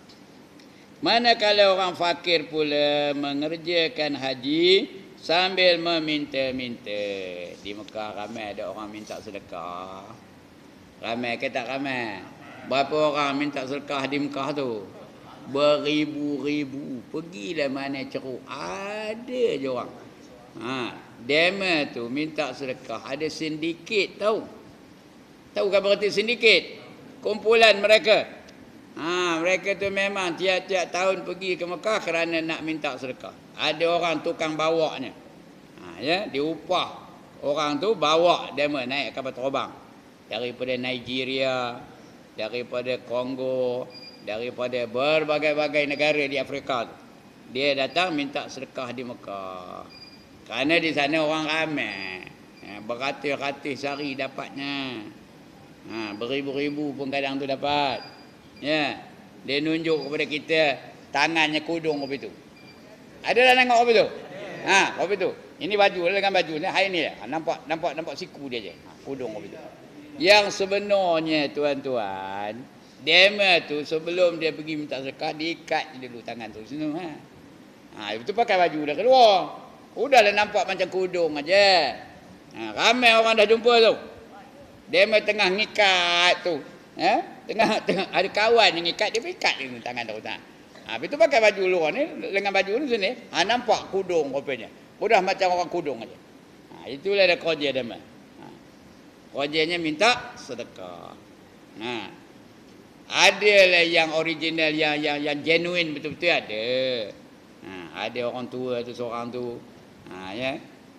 manakala orang fakir pula mengerjakan haji sambil meminta-minta. Di Mekah ramai ada orang minta sedekah. Ramai ke tak ramai? Berapa orang minta sedekah di Mekah tu? Beribu-ribu. Pergilah mana ceruk. Ada je orang. Ha, dema tu minta sedekah. Ada sindiket tahu. Tahu kan berarti sindiket? Kumpulan mereka. Ha, mereka tu memang tiap-tiap tahun pergi ke Mekah kerana nak minta sedekah. Ada orang tukang bawanya. Ha, ya, diupah orang tu bawa dema naik kapal terbang daripada Nigeria, daripada Kongo, daripada berbagai-bagai negara di Afrika tu. Dia datang minta sedekah di Mekah. Kerana di sana orang ramai. Ha, beratus-ratus sehari dapatnya. Ha, beribu-ribu pun kadang tu dapat. Ya, dia nunjuk kepada kita tangannya kudung kopi tu. Ada dah tengok kopi tu? Ha, kopi tu. Ini baju dengan baju ni hai ni. Ha, nampak nampak nampak siku dia je. Ha, kudung kopi tu. Yang sebenarnya tuan-tuan, dema tu sebelum dia pergi minta sedekah, diikat dulu tangan tu sini ha. Ha, itu pakai baju dah keluar. Udahlah nampak macam kudung aja. Ha, ramai orang dah jumpa tu. Dema tengah ngikat tu. Ha? Tengah tengah ada kawan yang ngikat, dia ikat dia tangan tu tak. Ha, itu pakai baju luar ni, dengan baju ni sini, ha, nampak kudung rupanya. Udah macam orang kudung aja. Ha, itulah ada kerja dia. Ha. Kerjanya minta sedekah. Ha. Ada lah yang original, yang yang yang genuine betul-betul ada. Ha, ada orang tua tu seorang tu. Ha, ya.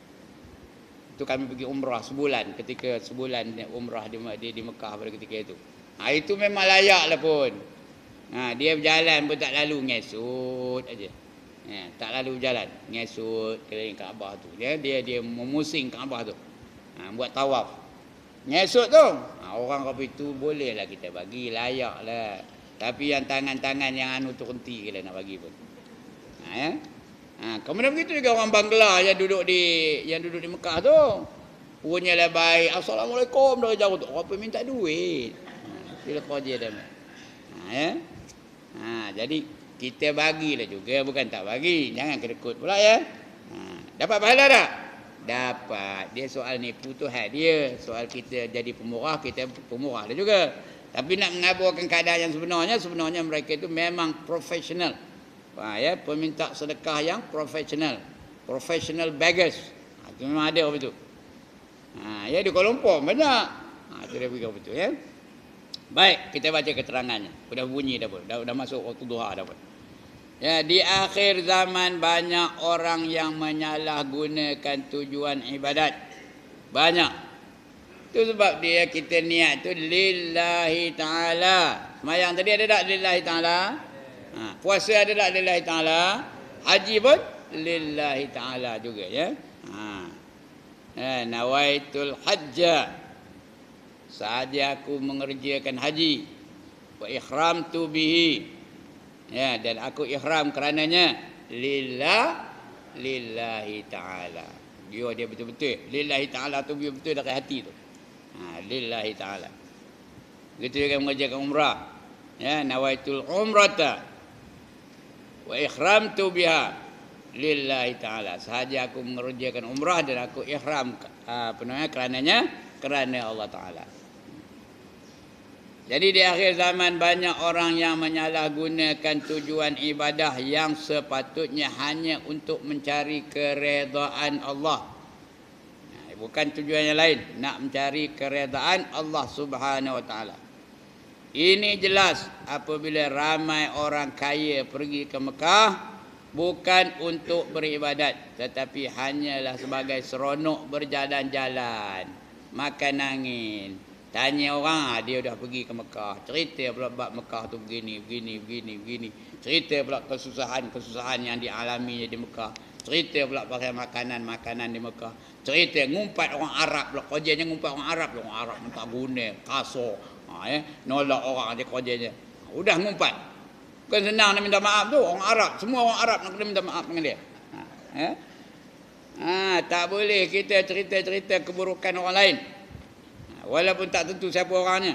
Itu kami pergi umrah sebulan, ketika sebulan umrah di di, di Mekah pada ketika itu. Ha, itu memang layak lah pun. Ha, dia berjalan pun tak lalu ngesut aja. Ya, tak lalu berjalan, ngesut keliling Kaabah tu. Dia dia dia memusing Kaabah tu. Ha, buat tawaf. Ngesut tu. Ha, orang kau itu bolehlah kita bagi, layaklah. Tapi yang tangan-tangan yang anu tu henti kita nak bagi pun. Ha, ya. Ha, kemudian begitu juga orang Bangla yang duduk di yang duduk di Mekah tu. Punyalah baik, assalamualaikum dari jauh tu. Orang pun minta duit. Ha, itulah kerja dia. Ha, ya. Ha, jadi kita bagilah juga, bukan tak bagi. Jangan kedekut pula ya. Ha, dapat pahala tak? Dapat. Dia soal nipu tu hal dia. Soal kita jadi pemurah, kita pemurah dia juga. Tapi nak mengaburkan keadaan yang sebenarnya, sebenarnya mereka itu memang profesional. Ha, ya, peminta sedekah yang profesional. Professional beggars. Ha, itu memang ada betul. Ha, ya, di Kuala Lumpur banyak. Ha, itu dia pergi betul ya. Baik, kita baca keterangannya. Sudah bunyi dah pun. Dah, dah masuk waktu duha dah pun. Ya, di akhir zaman banyak orang yang menyalahgunakan tujuan ibadat. Banyak. Itu sebab dia kita niat tu lillahi ta'ala. Semayang tadi ada tak lillahi ta'ala? Ha, puasa ada tak lillahi ta'ala? Haji pun lillahi ta'ala juga ya. Ha. Ya, nawaitul hajja. Sahaja aku mengerjakan haji. Wa ihramtu bihi. Ya, dan aku ihram kerananya lillah lillahi ta'ala. Dia dia betul-betul lillahi ta'ala tu dia betul dari hati tu. Ha, lillahi ta'ala. Begitu juga mengerjakan umrah. Ya, nawaitul umrata wa ihramtu biha lillahi ta'ala. Sahaja aku mengerjakan umrah dan aku ihram apa namanya kerananya kerana Allah Ta'ala. Jadi di akhir zaman banyak orang yang menyalahgunakan tujuan ibadah yang sepatutnya hanya untuk mencari keredaan Allah. Bukan tujuan yang lain, nak mencari keredaan Allah Subhanahu Wa Taala. Ini jelas apabila ramai orang kaya pergi ke Mekah bukan untuk beribadat, tetapi hanyalah sebagai seronok berjalan-jalan, makan angin. Tanya orang, dia dah pergi ke Mekah. Cerita pula bab Mekah tu begini, begini, begini, begini. Cerita pula kesusahan-kesusahan yang dialaminya di Mekah. Cerita pula pasal makanan-makanan di Mekah. Cerita ngumpat orang Arab pula. Kerjanya ngumpat orang Arab. Orang Arab minta guna, kasar. Ha, ya. Nolak orang dia kerjanya. Udah ngumpat. Bukan senang nak minta maaf tu. Orang Arab. Semua orang Arab nak kena minta maaf dengan dia. Ha, ya. Ha, tak boleh kita cerita-cerita keburukan orang lain. Walaupun tak tentu siapa orangnya.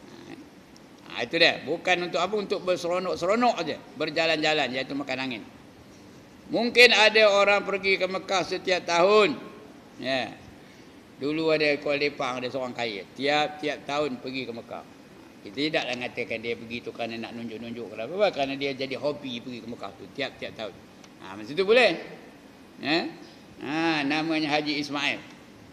Ha, itu dia. Bukan untuk apa? Untuk berseronok-seronok aja, berjalan-jalan, iaitu makan angin. Mungkin ada orang pergi ke Mekah setiap tahun. Ya. Dulu ada Kuala Lepang, ada seorang kaya. Tiap-tiap tahun pergi ke Mekah. Kita tidaklah mengatakan dia pergi tu kerana nak nunjuk-nunjuk kenapa? Kerana dia jadi hobi pergi ke Mekah tu tiap-tiap tahun. Ha, macam tu boleh. Ya. Ha, namanya Haji Ismail.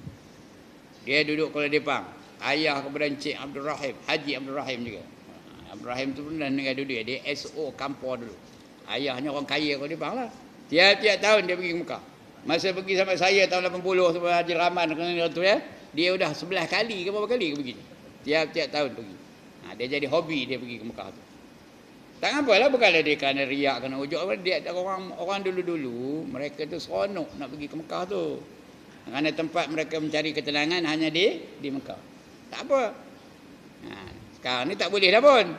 Dia duduk Kuala Lepang. Ayah kepada Encik Abdul Rahim, Haji Abdul Rahim juga. Abdul Rahim tu pun dah meninggal dunia. Dia S O Kampor dulu. Ayahnya orang kaya Kuala Lepang lah. Tiap-tiap tahun dia pergi ke Mekah. Masa pergi sampai saya tahun lapan puluh sebelum Haji Rahman tu ya, dia dah sebelas kali ke berapa kali ke begini. Tiap-tiap tahun pergi. Ha, dia jadi hobi dia pergi ke Mekah tu. Tak apalah, bukanlah dia kerana riak, kerana ujuk. Dia orang orang dulu-dulu mereka tu seronok nak pergi ke Mekah tu. Kerana tempat mereka mencari ketenangan hanya di di Mekah. Tak apa. Ha, sekarang ni tak boleh dah pun.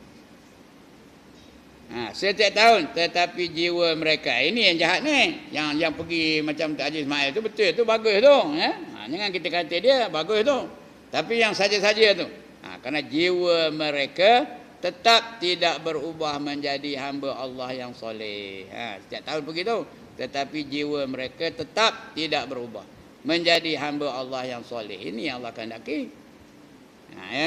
Ha, setiap tahun, tetapi jiwa mereka ini yang jahat ni, yang yang pergi macam Haji Ismail tu betul tu bagus tu, ya. Ha, jangan kita kata dia bagus tu. Tapi yang saja-saja tu. Ha, kerana jiwa mereka tetap tidak berubah menjadi hamba Allah yang soleh. Ha, setiap tahun pergi tu, tetapi jiwa mereka tetap tidak berubah menjadi hamba Allah yang soleh. Ini yang Allah kehendaki. Ha, ya.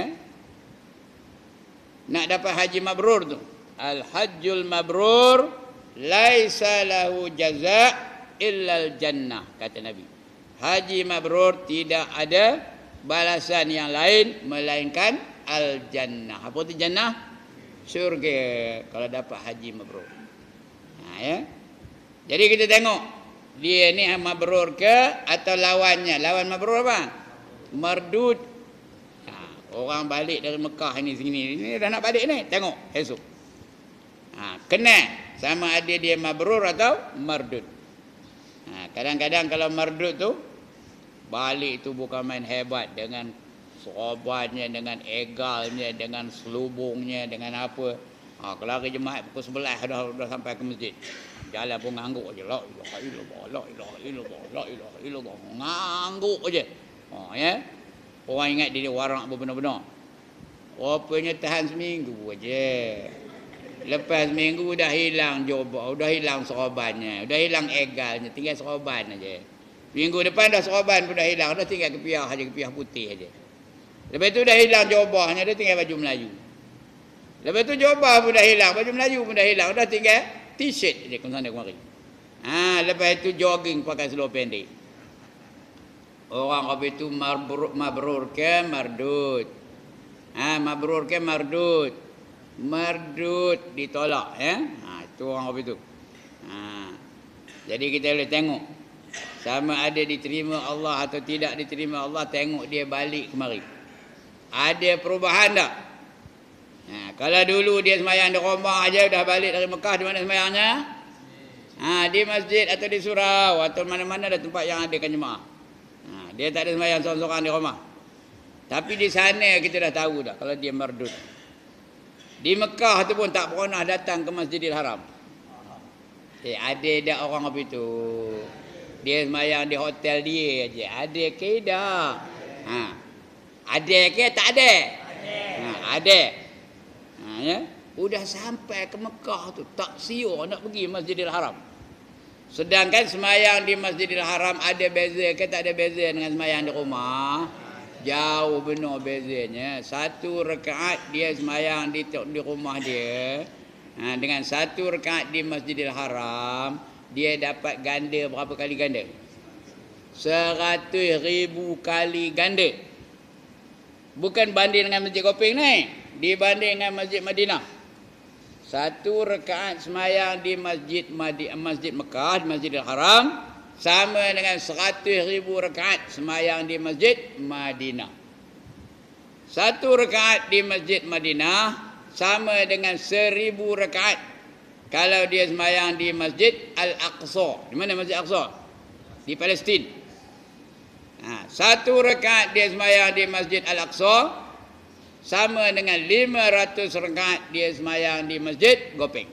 Nak dapat haji mabrur tu, al-hajjul mabrur laisa lahu jaza' illal jannah, kata Nabi. Haji mabrur tidak ada balasan yang lain melainkan al-jannah. Apa tu jannah? Syurga kalau dapat haji mabrur. Ha, ya. Jadi kita tengok dia ni mabrur ke atau lawannya. Lawan mabrur apa? Mardud. Orang balik dari Mekah ni sini, ni dah nak balik ni, tengok esok. Ha, kena sama ada dia mabrur atau mardud. Ha, kadang-kadang kalau mardud tu balik tu bukan main hebat dengan sorobannya, dengan egalnya, dengan selubungnya, dengan apa. Ha, kalau hari Jumaat pukul sebelas dah dah sampai ke masjid. Jalan pun ngangguk aje, la ilaha illallah, la ilaha illallah, la ilaha illallah. Ngangguk aje. Ha, ya. Orang ingat dia warak benar-benar. Rupanya tahan seminggu aja. Lepas seminggu dah hilang jubah, dah hilang sorobannya, dah hilang egalnya, tinggal soroban aja. Minggu depan dah soroban pun dah hilang, dah tinggal kepiah aja, kepiah putih aja. Lepas tu dah hilang jubahnya, dah tinggal baju Melayu. Lepas tu jubah pun dah hilang, baju Melayu pun dah hilang, dah tinggal t-shirt je ke sana kemari. Ha, lepas itu jogging pakai seluar pendek. Orang apa itu mabrur, mabrur ke mardud. Ha, mabrur ke mardud. Mardud ditolak ya. Ha, itu orang apa itu. Ha. Jadi kita boleh tengok sama ada diterima Allah atau tidak diterima Allah, tengok dia balik kemari. Ada perubahan tak? Ha, kalau dulu dia semayang di rumah aja, dah balik dari Mekah, di mana semayangnya? Ha, di masjid atau di surau atau mana-mana ada tempat yang ada kan jemaah. Ha, dia tak ada semayang seorang-seorang di rumah. Tapi di sana kita dah tahu dah kalau dia mardud. Di Mekah tu pun tak pernah datang ke Masjidil Haram. Eh, ada dah orang apa itu? Dia semayang di hotel dia aja. Ada ke dah? Ha. Ada ke tak ada? Ada. Ha, ada. Ha, ya. Udah sampai ke Mekah tu tak siur nak pergi Masjidil Haram. Sedangkan semayang di Masjidil Haram ada beza ke tak ada beza dengan semayang di rumah? Jauh benar bezanya. Satu rakaat dia semayang di di rumah dia. Ha, dengan satu rakaat di Masjidil Haram, dia dapat ganda berapa kali ganda? Seratus ribu kali ganda. Bukan banding dengan Masjid Kopeng ni. Dibanding dengan Masjid Madinah. Satu rakaat semayang di Masjid Madi, Masjid Mekah, di Masjidil Haram, sama dengan seratus ribu rakaat semayang di Masjid Madinah. Satu rakaat di Masjid Madinah sama dengan seribu rakaat kalau dia semayang di Masjid Al-Aqsa. Di mana Masjid Al-Aqsa? Di Palestin. Ha, satu rakaat dia semayang di Masjid Al-Aqsa sama dengan lima ratus rakaat dia semayang di Masjid Gopeng.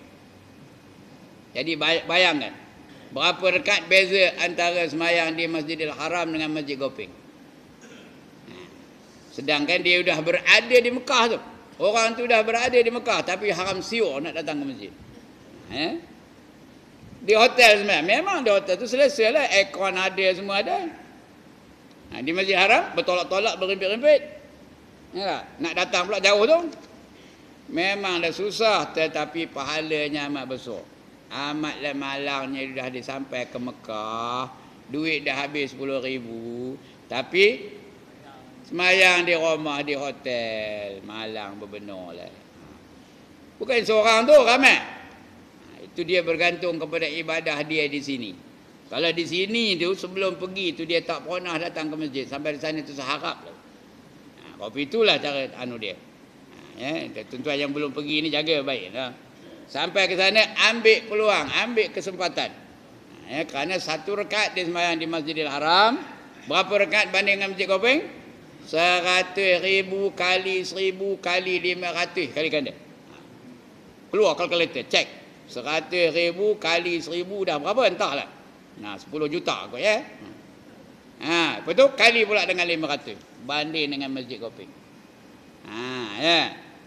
Jadi bayangkan berapa rakaat beza antara semayang di Masjidil Haram dengan Masjid Gopeng. Ha, sedangkan dia sudah berada di Mekah tu. Orang tu dah berada di Mekah tapi haram siur nak datang ke masjid. Eh? Di hotel sebenarnya. Memang di hotel tu selesai lah. Aircon ada, semua ada. Ha, di Masjid Haram bertolak-tolak, berimpit-rimpit. Ya, nak datang pula jauh tu. Memang dah susah tetapi pahalanya amat besar. Amatlah malangnya dah disampai ke Mekah. Duit dah habis sepuluh ribu. Tapi semayang di rumah, di hotel, malang berbenar lah. Bukan seorang tu, ramai. Itu dia bergantung kepada ibadah dia di sini. Kalau di sini tu, sebelum pergi tu, dia tak pernah datang ke masjid. Sampai di sana tu seharap lah. Ha, itulah cara anu dia. Ha, ya, tuan-tuan yang belum pergi ni jaga baik lah. Sampai ke sana, ambil peluang, ambil kesempatan. Ha, ya, kerana satu rakaat dia semayang di Masjidil Haram. Berapa rakaat banding dengan Masjid Kopeng? Seratus ribu kali seribu kali lima ratus kali ganda. Keluar kalkulator, cek. Seratus ribu kali seribu dah berapa? Entahlah. Nah, sepuluh juta kot ya. Ha, lepas tu kali pula dengan lima ratus. Banding dengan Masjid Kopeng. Ha, ya.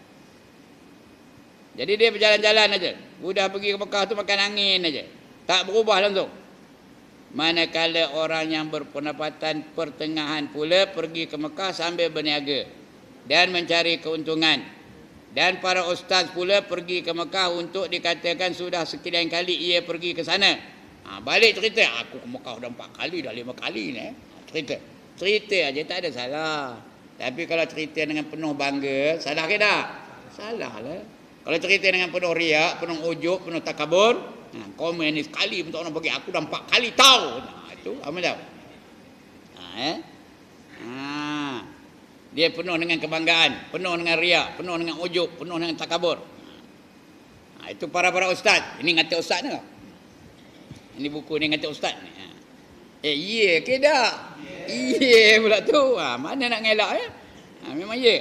Jadi dia berjalan-jalan aja. Udah pergi ke Mekah tu makan angin aja. Tak berubah langsung. Manakala orang yang berpendapatan pertengahan pula pergi ke Mekah sambil berniaga dan mencari keuntungan. Dan para ustaz pula pergi ke Mekah untuk dikatakan sudah sekian kali ia pergi ke sana. Ha, balik cerita, aku ke Mekah dah empat kali, dah lima kali ni. Eh. Cerita. Cerita aja tak ada salah. Tapi kalau cerita dengan penuh bangga, salah ke tak? Salah lah. Kalau cerita dengan penuh riak, penuh ujub, penuh takabur, ha, komen ni sekali pun tak orang bagi, aku dah empat kali tahu. Nah, itu apa tahu? Ha, eh? Ha, dia penuh dengan kebanggaan, penuh dengan riak, penuh dengan ujub, penuh dengan takabur. Ha, itu para-para ustaz. Ini ngata ustaz ni lah. Ini buku ni ngata ustaz ni. Ha. Eh, iya ke tak? Iya pula tu. Ha, mana nak ngelak ya? Ha, memang iya.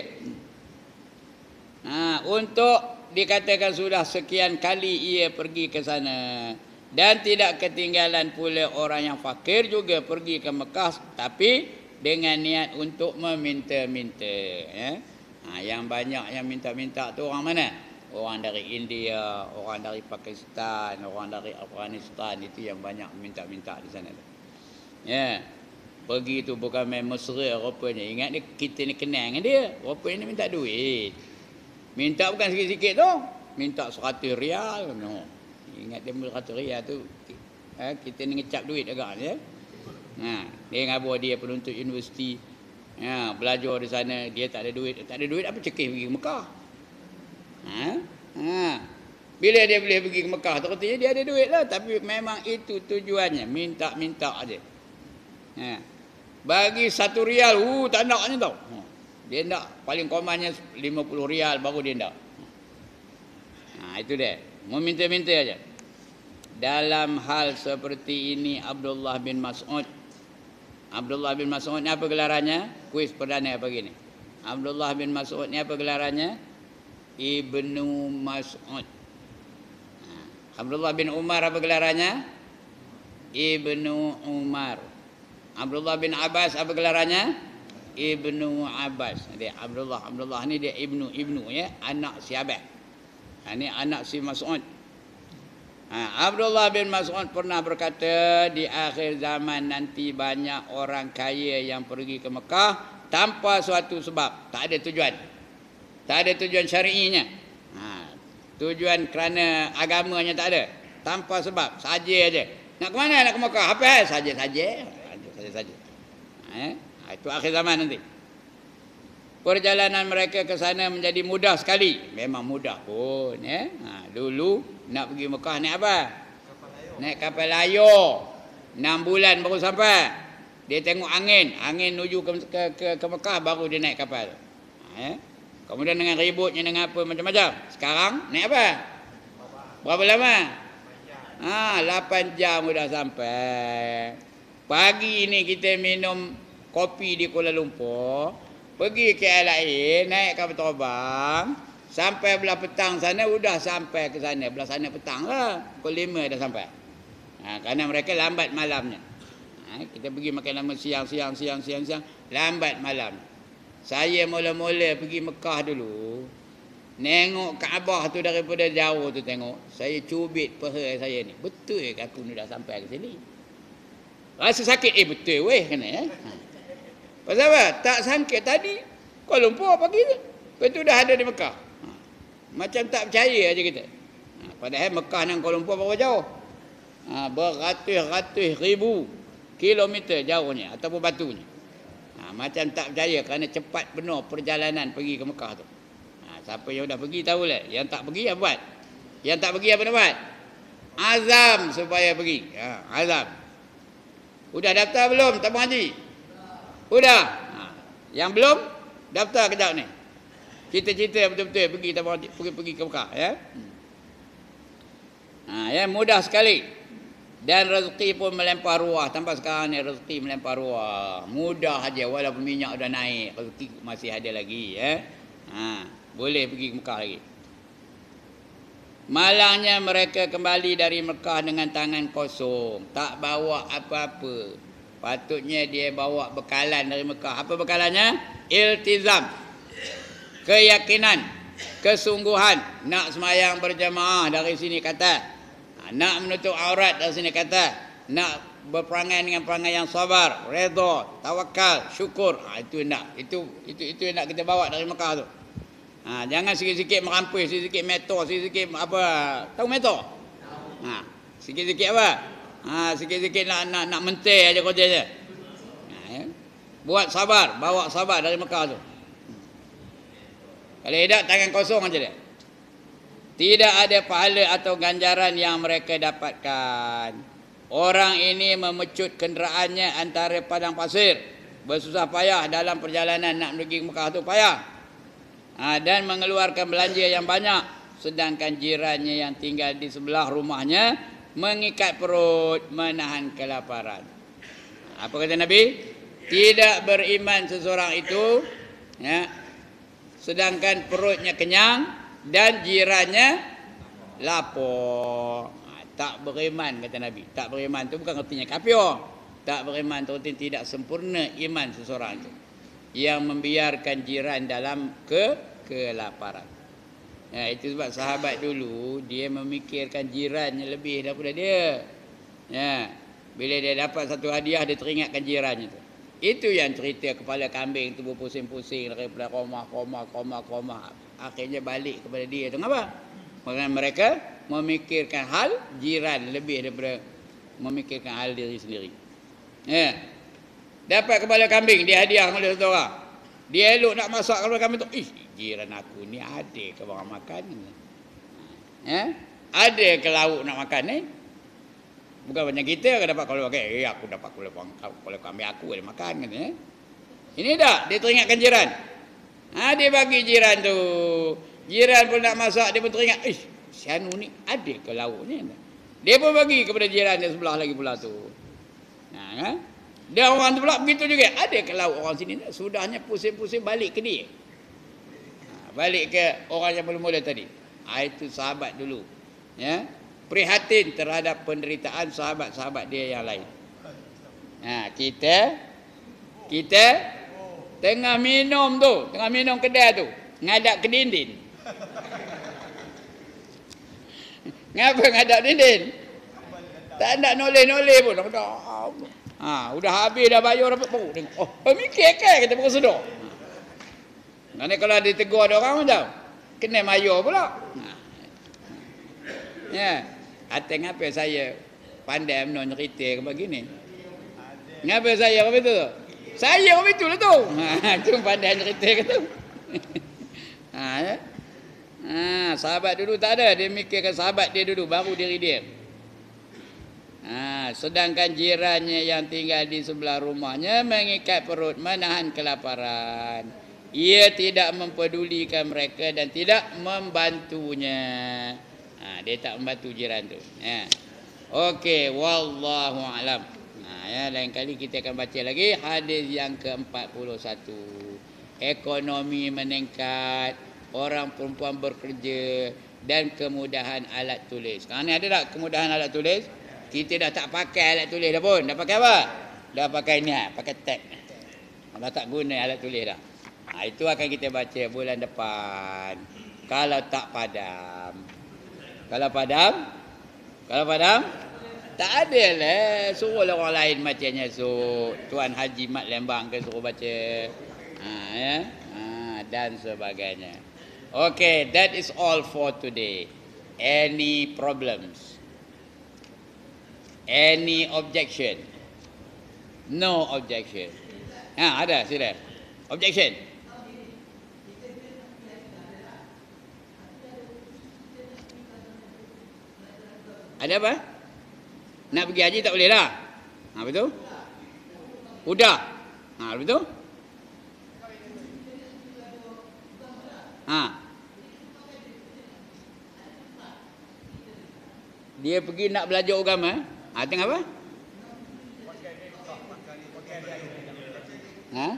Ha, untuk dikatakan sudah sekian kali ia pergi ke sana. Dan tidak ketinggalan pula orang yang fakir juga pergi ke Mekah. Tapi dengan niat untuk meminta-minta. Ya. Ha, yang banyak yang minta-minta tu orang mana? Orang dari India, orang dari Pakistan, orang dari Afghanistan. Itu yang banyak minta-minta di sana. Ya. Pergi tu bukan main mesra rupanya. Ingat ni kita ni kenal dengan dia. Rupanya ni minta duit. Minta bukan sikit-sikit tu. Minta seratus rial. No. Ingat dia seratus riyal tu, ha, kita ni ngecap duit agak ya. Ha, dia ngabur dia penuntut universiti. Ha, belajar di sana, dia tak ada duit, tak ada duit apa cekih pergi ke Mekah. Ha? Ha. Bila dia boleh pergi ke Mekah, terkatanya dia ada duit lah, tapi memang itu tujuannya, minta-minta aja. Ha. Bagi satu rial, uh, tak naknya tau. Ha. Dia nak paling komannya lima puluh rial baru dia nak. Ha, itu dia. Meminta-minta aja. Dalam hal seperti ini Abdullah bin Mas'ud. Abdullah bin Mas'ud ni apa gelarannya? Kuis perdana pagi ni. Abdullah bin Mas'ud ni apa gelarannya? Ibnu Mas'ud. Ha. Abdullah bin Umar apa gelarannya? Ibnu Umar. Abdullah bin Abbas apa gelarannya? Ibnu Abbas. Dia Abdullah, Abdullah ni dia ibnu, ibnu ya, anak si Abbas. Ha, ni anak si Mas'ud. Ha, Abdullah bin Mas'ud pernah berkata, di akhir zaman nanti banyak orang kaya yang pergi ke Mekah tanpa suatu sebab, tak ada tujuan. Tak ada tujuan syar'inya. Ha, tujuan kerana agamanya tak ada. Tanpa sebab, saja aja. Nak ke mana? Nak ke Mekah? Apa? Saja-saja. Saja-saja. Ha, itu akhir zaman nanti. Perjalanan mereka ke sana menjadi mudah sekali. Memang mudah pun ya. Ha, dulu nak pergi Mekah naik apa? Kapal layar. Naik kapal layar. enam bulan baru sampai. Dia tengok angin, angin menuju ke ke ke, ke Mekah baru dia naik kapal. Ha, ya. Kemudian dengan ributnya dengan apa macam-macam. Sekarang naik apa? Berapa lama? Ha, lapan jam sudah sampai. Pagi ini kita minum kopi di Kuala Lumpur. Pergi ke K L A, naik kapal terbang, sampai belah petang sana, sudah sampai ke sana. Belah sana petang lah, pukul lima dah sampai. Ha, kerana mereka lambat malamnya. Ha, kita pergi makan lama siang, siang, siang, siang, siang, lambat malam. Saya mula-mula pergi Mekah dulu, nengok Kaabah tu daripada jauh tu tengok. Saya cubit peha saya ni. Betul ke aku ni dah sampai ke sini? Rasa sakit, eh betul weh kena ya. Ha. Pasal apa? Tak sangka tadi Kuala Lumpur pagi tu. Lepas tu dah ada di Mekah. Ha. Macam tak percaya aja kita. Ha. Padahal Mekah dan Kuala Lumpur berapa jauh? Ha. Beratus-ratus ribu kilometer jauhnya ataupun batunya. Ha. Macam tak percaya kerana cepat penuh perjalanan pergi ke Mekah tu. Ha. Siapa yang dah pergi tahulah. Yang tak pergi apa buat? Yang tak pergi apa nak buat? Azam supaya pergi. Ha. Azam. Udah daftar belum tabung haji? Sudah. Ha. Yang belum daftar kejap ni. Cita-cita betul-betul pergi pergi pergi ke Mekah ya. Ha, ya mudah sekali. Dan rezeki pun melempar ruah. Tanpa sekarang ni rezeki melempar ruah. Mudah aja walaupun minyak dah naik, rezeki masih ada lagi ya. Ha, boleh pergi ke Mekah lagi. Malangnya mereka kembali dari Mekah dengan tangan kosong, tak bawa apa-apa. Patutnya dia bawa bekalan dari Mekah. Apa bekalannya? Iltizam. Keyakinan. Kesungguhan. Nak semayang berjamaah dari sini kata. Nak menutup aurat dari sini kata. Nak berperangai dengan perangai yang sabar. Redha. Tawakal. Syukur. Ha, itu nak. Itu itu itu nak kita bawa dari Mekah tu. Ha, jangan sikit-sikit merampis. Sikit-sikit metor. Sikit-sikit apa. Tahu metor? Ha, sikit-sikit apa? Ha, sikit-sikit nak nak nak mentir aja kerja dia. Ha, ya. Buat sabar, bawa sabar dari Mekah tu. Kalau tidak tangan kosong aja dia. Tidak ada pahala atau ganjaran yang mereka dapatkan. Orang ini memecut kenderaannya antara padang pasir, bersusah payah dalam perjalanan nak pergi ke Mekah tu payah. Ha, dan mengeluarkan belanja yang banyak, sedangkan jirannya yang tinggal di sebelah rumahnya mengikat perut, menahan kelaparan. Apa kata Nabi? Tidak beriman seseorang itu ya, sedangkan perutnya kenyang dan jirannya lapar. Ha, tak beriman kata Nabi. Tak beriman itu bukan artinya kafir. Tak beriman itu artinya tidak sempurna iman seseorang itu, yang membiarkan jiran dalam ke kelaparan. Ya, itu sebab sahabat dulu dia memikirkan jirannya lebih daripada dia. Ya, bila dia dapat satu hadiah dia teringatkan jirannya tu. Itu yang cerita kepala kambing tu berpusing-pusing daripada rumah, rumah, rumah, rumah. Akhirnya balik kepada dia tu. Kenapa? Kerana mereka memikirkan hal jiran lebih daripada memikirkan hal diri sendiri. Ya. Dapat kepala kambing, dia hadiah oleh satu orang. Dia elok nak masak kepala kambing tu. Ih, jiran aku ni ada ke orang makan ni? Ya. Ada ke lauk nak makan ni? Bukan macam kita kan dapat kepala kambing. Eh, aku dapat kepala kambing aku ada makan kan ya. Ini tak, dia teringatkan jiran. Ha, dia bagi jiran tu. Jiran pun nak masak, dia pun teringat, ish, si Anu ni ada ke lauk ni? Dia pun bagi kepada jiran dia sebelah lagi pula tu. Ha, kan? Dia orang tu pula begitu juga. Ada ke lauk orang sini? Sudahnya pusing-pusing balik ke dia. Ha, balik ke orang yang mula-mula tadi. Ha, itu sahabat dulu. Ya, prihatin terhadap penderitaan sahabat-sahabat dia yang lain. Ha, kita, kita tengah minum tu, tengah minum kedai tu, ngadap ke dinding. Ngapa ngadap dinding? Tak nak noleh-noleh pun. Ha, udah habis dah bayar apa pun. Oh, pemikir kan kita pun sedar. Nanti kalau ditegur ada orang macam, kena mayor pula. Ha. Ya, hati ngapa saya pandai menon cerita ke begini? Ngapa saya apa itu? Saya apa itu lah tu. Ha, tu pandai cerita ke tu. Ha, ya. Ha, sahabat dulu tak ada, dia mikirkan sahabat dia dulu baru diri dia. Ha, sedangkan jirannya yang tinggal di sebelah rumahnya mengikat perut, menahan kelaparan. Ia tidak mempedulikan mereka dan tidak membantunya. Ha, dia tak membantu jiran tu. Ya. Okey, wallahu alam. Ha, ya, lain kali kita akan baca lagi hadis yang ke empat puluh satu. Ekonomi meningkat, orang perempuan bekerja dan kemudahan alat tulis. Sekarang ni ada tak kemudahan alat tulis? Kita dah tak pakai alat tulis dah pun. Dah pakai apa? Dah pakai ni, pakai tab. Dah tak guna alat tulis dah. Ha, itu akan kita baca bulan depan. Kalau tak padam. Kalau padam? Kalau padam? Tak ada lah. Suruhlah orang lain bacanya. So, Tuan Haji Mat Lembang ke suruh baca. Ha, ya? Ha, dan sebagainya. Okay, that is all for today. Any problems? Any objection? No objection. Ha, ada, sila. Objection? Ada apa? Nak pergi haji tak boleh lah. Ha, betul? Udah. Ha, betul? Ha. Dia pergi nak belajar agama. Ha, tengok apa? Ha?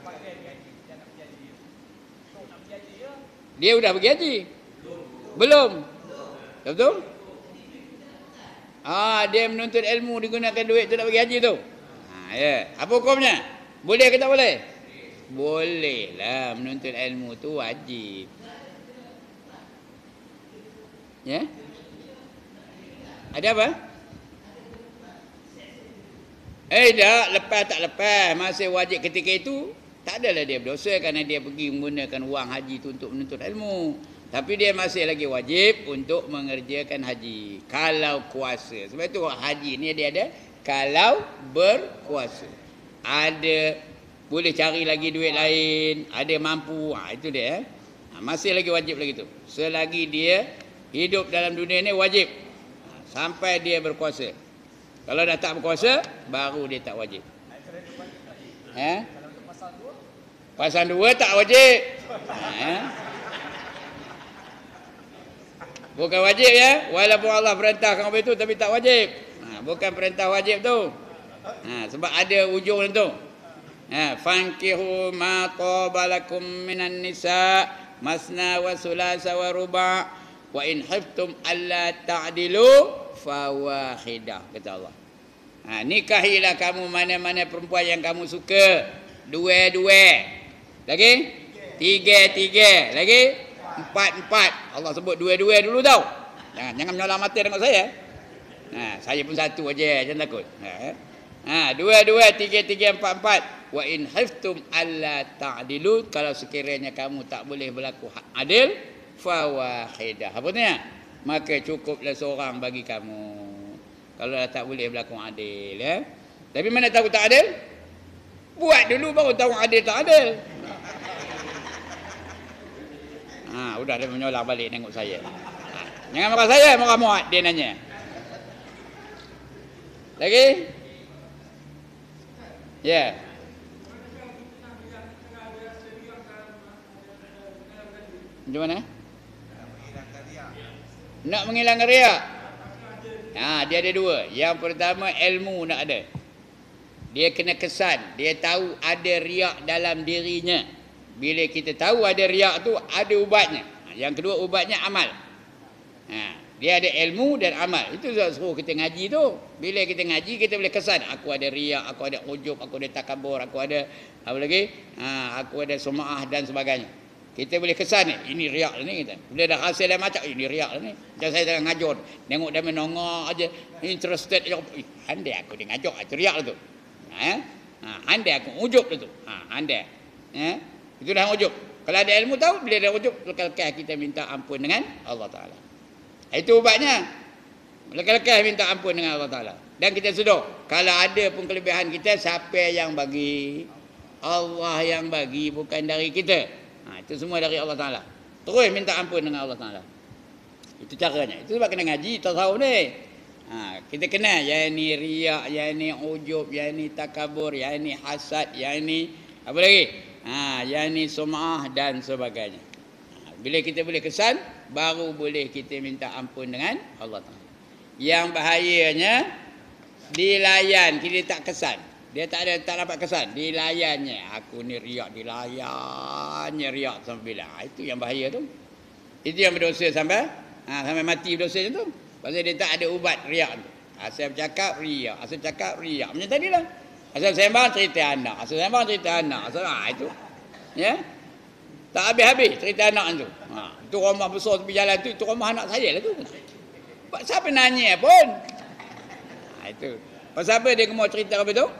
Dia sudah pergi haji? Belum. Betul? Ah, dia menuntut ilmu digunakan duit tu nak pergi haji tu. Ha, ya. Apa hukumnya? Boleh ke tak boleh? Boleh lah, menuntut ilmu tu wajib. Ya? Ada apa? Eh dah, lepas tak lepas, masih wajib ketika itu, tak adalah dia berdosa kerana dia pergi menggunakan wang haji itu untuk menuntut ilmu. Tapi dia masih lagi wajib untuk mengerjakan haji. Kalau kuasa. Sebab itu haji ni dia ada kalau berkuasa. Ada boleh cari lagi duit lain, ada mampu. Ha, itu dia. Ha, masih lagi wajib lagi tu. Selagi dia hidup dalam dunia ni wajib. Ha, sampai dia berkuasa. Kalau dah tak berkuasa, baru dia tak wajib. Ha? Pasal dua tak wajib. Ha? Bukan wajib ya. Walaupun Allah perintahkan apa itu tapi tak wajib. Ha, bukan perintah wajib tu. Ha, sebab ada ujung tu. Ha, fankihu ma tabalakum minan nisa masna wa sulasa wa ruba wa in khiftum alla ta'dilu fawahidah kata Allah. Ha, nikahilah kamu mana-mana perempuan yang kamu suka. Dua-dua. Lagi? Tiga-tiga. Lagi? Empat-empat. Allah sebut dua-dua dulu tau. Jangan jangan menyolah mata tengok saya. Ha, saya pun satu aja, jangan takut. Ha, ha, dua-dua, tiga-tiga, empat-empat. Wa in khiftum alla ta'dilu, kalau sekiranya kamu tak boleh berlaku adil, fawahidah. Apa ni? maka cukuplah seorang bagi kamu. Kalau dah tak boleh berlaku adil, ya. Tapi mana tahu tak adil? Buat dulu baru tahu adil tak adil. Ha, udah dia menyolak balik tengok saya. Ha, jangan marah saya, marah muat dia nanya. Lagi? Ya. Yeah. Macam mana? Nak menghilangkan riak. Ha, dia ada dua. Yang pertama ilmu nak ada. Dia kena kesan. Dia tahu ada riak dalam dirinya. Bila kita tahu ada riak tu, ada ubatnya. Yang kedua ubatnya amal. Ha, dia ada ilmu dan amal. Itu suruh kita ngaji tu. Bila kita ngaji, kita boleh kesan. Aku ada riak, aku ada ujub, aku ada takabur, aku ada apa lagi? Ha, aku ada sum'ah dan sebagainya. Kita boleh kesan ni, ini riak ni kita. Bila dah hasil dah macam, ini riak ni. Macam saya tengah ngajar, tengok dia menongak aja, interested aja. Eh, handai aku dia ngajar, itu riak tu. Ha? Ha, handai aku ujub tu. Ha, handai. Ha? Itu dah ujub. Kalau ada ilmu tahu, bila dah ujub, lekal-lekal kita minta ampun dengan Allah Ta'ala. Itu ubatnya. Lekal-lekal minta ampun dengan Allah Ta'ala. Dan kita sedar, kalau ada pun kelebihan kita, siapa yang bagi? Allah yang bagi, bukan dari kita. Ha, itu semua dari Allah Ta'ala. Terus minta ampun dengan Allah Ta'ala. Itu caranya. Itu sebab kena ngaji tasawuf ni. Ha, kita kena yang ni riak, yang ni ujub, yang ni takabur, yang ni hasad, yang ni apa lagi? Ha, yang ni sum'ah dan sebagainya. Ha, bila kita boleh kesan, baru boleh kita minta ampun dengan Allah Ta'ala. Yang bahayanya dilayan, kita tak kesan. Dia tak ada, tak dapat kesan. Dilayannya. Aku ni riak, dilayannya riak sampai bila. Ha, itu yang bahaya tu. Itu yang berdosa sampai ha, sampai mati berdosanya tu. Pasal dia tak ada ubat riak tu. Asal bercakap riak, asal bercakap riak. Macam tadi lah. Asal sembang cerita anak, asal sembang cerita anak. Asal ha, itu. Ya. Tak habis-habis cerita anak tu. Ha, itu rumah besar tepi jalan tu, itu rumah anak saya lah tu. Siapa nanya pun. Ha, itu. Pasal apa dia mau cerita apa tu?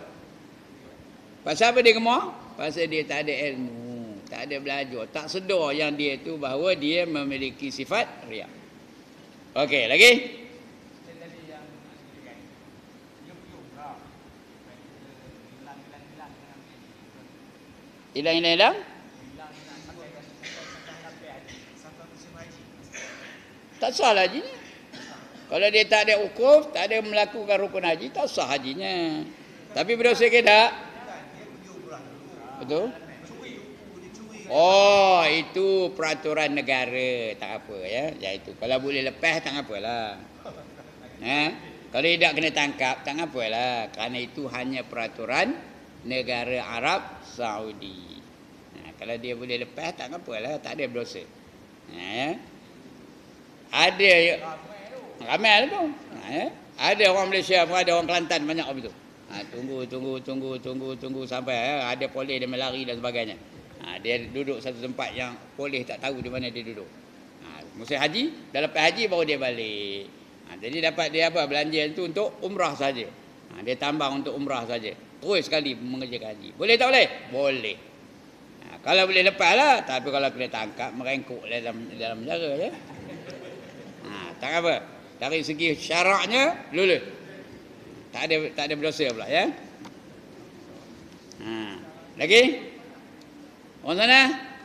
Pasal apa dia gemar? Pasal dia tak ada ilmu, tak ada belajar, tak sedar yang dia tu bahawa dia memiliki sifat riak. Okey, lagi? Hilang-hilang-hilang? Tak sah lah hajinya. Kalau dia tak ada ukuf, tak ada melakukan rukun haji, tak sah hajinya. Tapi berdosa ke tak? Betul? Oh, itu peraturan negara, tak apa ya. Ya itu. Kalau boleh lepas tak apalah. Ha? Kalau tidak kena tangkap tak apalah. Kerana itu hanya peraturan negara Arab Saudi. Ha, kalau dia boleh lepas tak apalah, tak ada berdosa. Ha, ya? Ada ramai tu. Ha, ya? Ada orang Malaysia, ada orang Kelantan banyak begitu. Ha, tunggu, tunggu, tunggu, tunggu, tunggu sampai ya, ada polis dia melari dan sebagainya. Ha, dia duduk satu tempat yang polis tak tahu di mana dia duduk. Ha, musim haji, dah lepas haji baru dia balik. Ha, jadi dapat dia apa? Belanja itu untuk umrah saja. Ha, dia tambang untuk umrah saja. Terus sekali mengerjakan haji. Boleh tak boleh? Boleh. Ha, kalau boleh lepas lah. Tapi kalau kena tangkap, merengkuk dalam dalam penjara ya. Ha, tak apa. Dari segi syaraknya, lulus. Tak ada tak ada berdosa pula ya. Ha, lagi? Orang sana?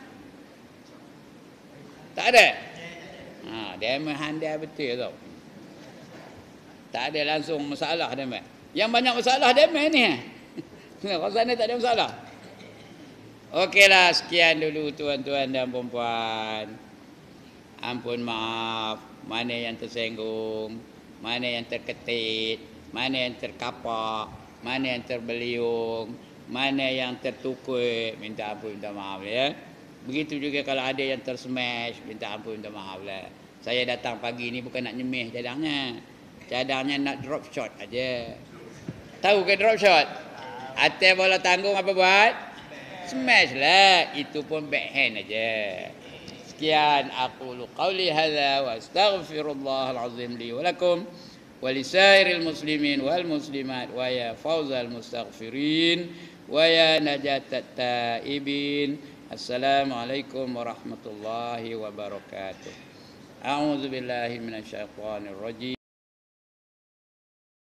Tak ada. Ha, dia menghandai betul tau. Tak ada langsung masalah dia. Yang banyak masalah dia ni. Orang sana tak ada masalah. Okeylah, sekian dulu tuan-tuan dan puan-puan. Ampun maaf, mana yang tersenggung, mana yang terketit, mana yang terkapak, mana yang terbeliung, mana yang tertukui, minta ampun, minta maaf ya. Begitu juga kalau ada yang tersmash, minta ampun, minta maaf lah. Saya datang pagi ni bukan nak nyemeh cadangnya. Cadangnya nak drop shot aja. Tahu ke drop shot? Atas bola tanggung apa buat? Smash lah. Itu pun backhand aja. Sekian aqulu qawli hadza wa astaghfirullahal azim li wa lakum wa lisairil muslimin wal muslimat wa ya fawzal mustaghfirin wa ya najatat taibin. Assalamualaikum warahmatullahi wabarakatuh. A'udzubillahi minasyaitonirrajim.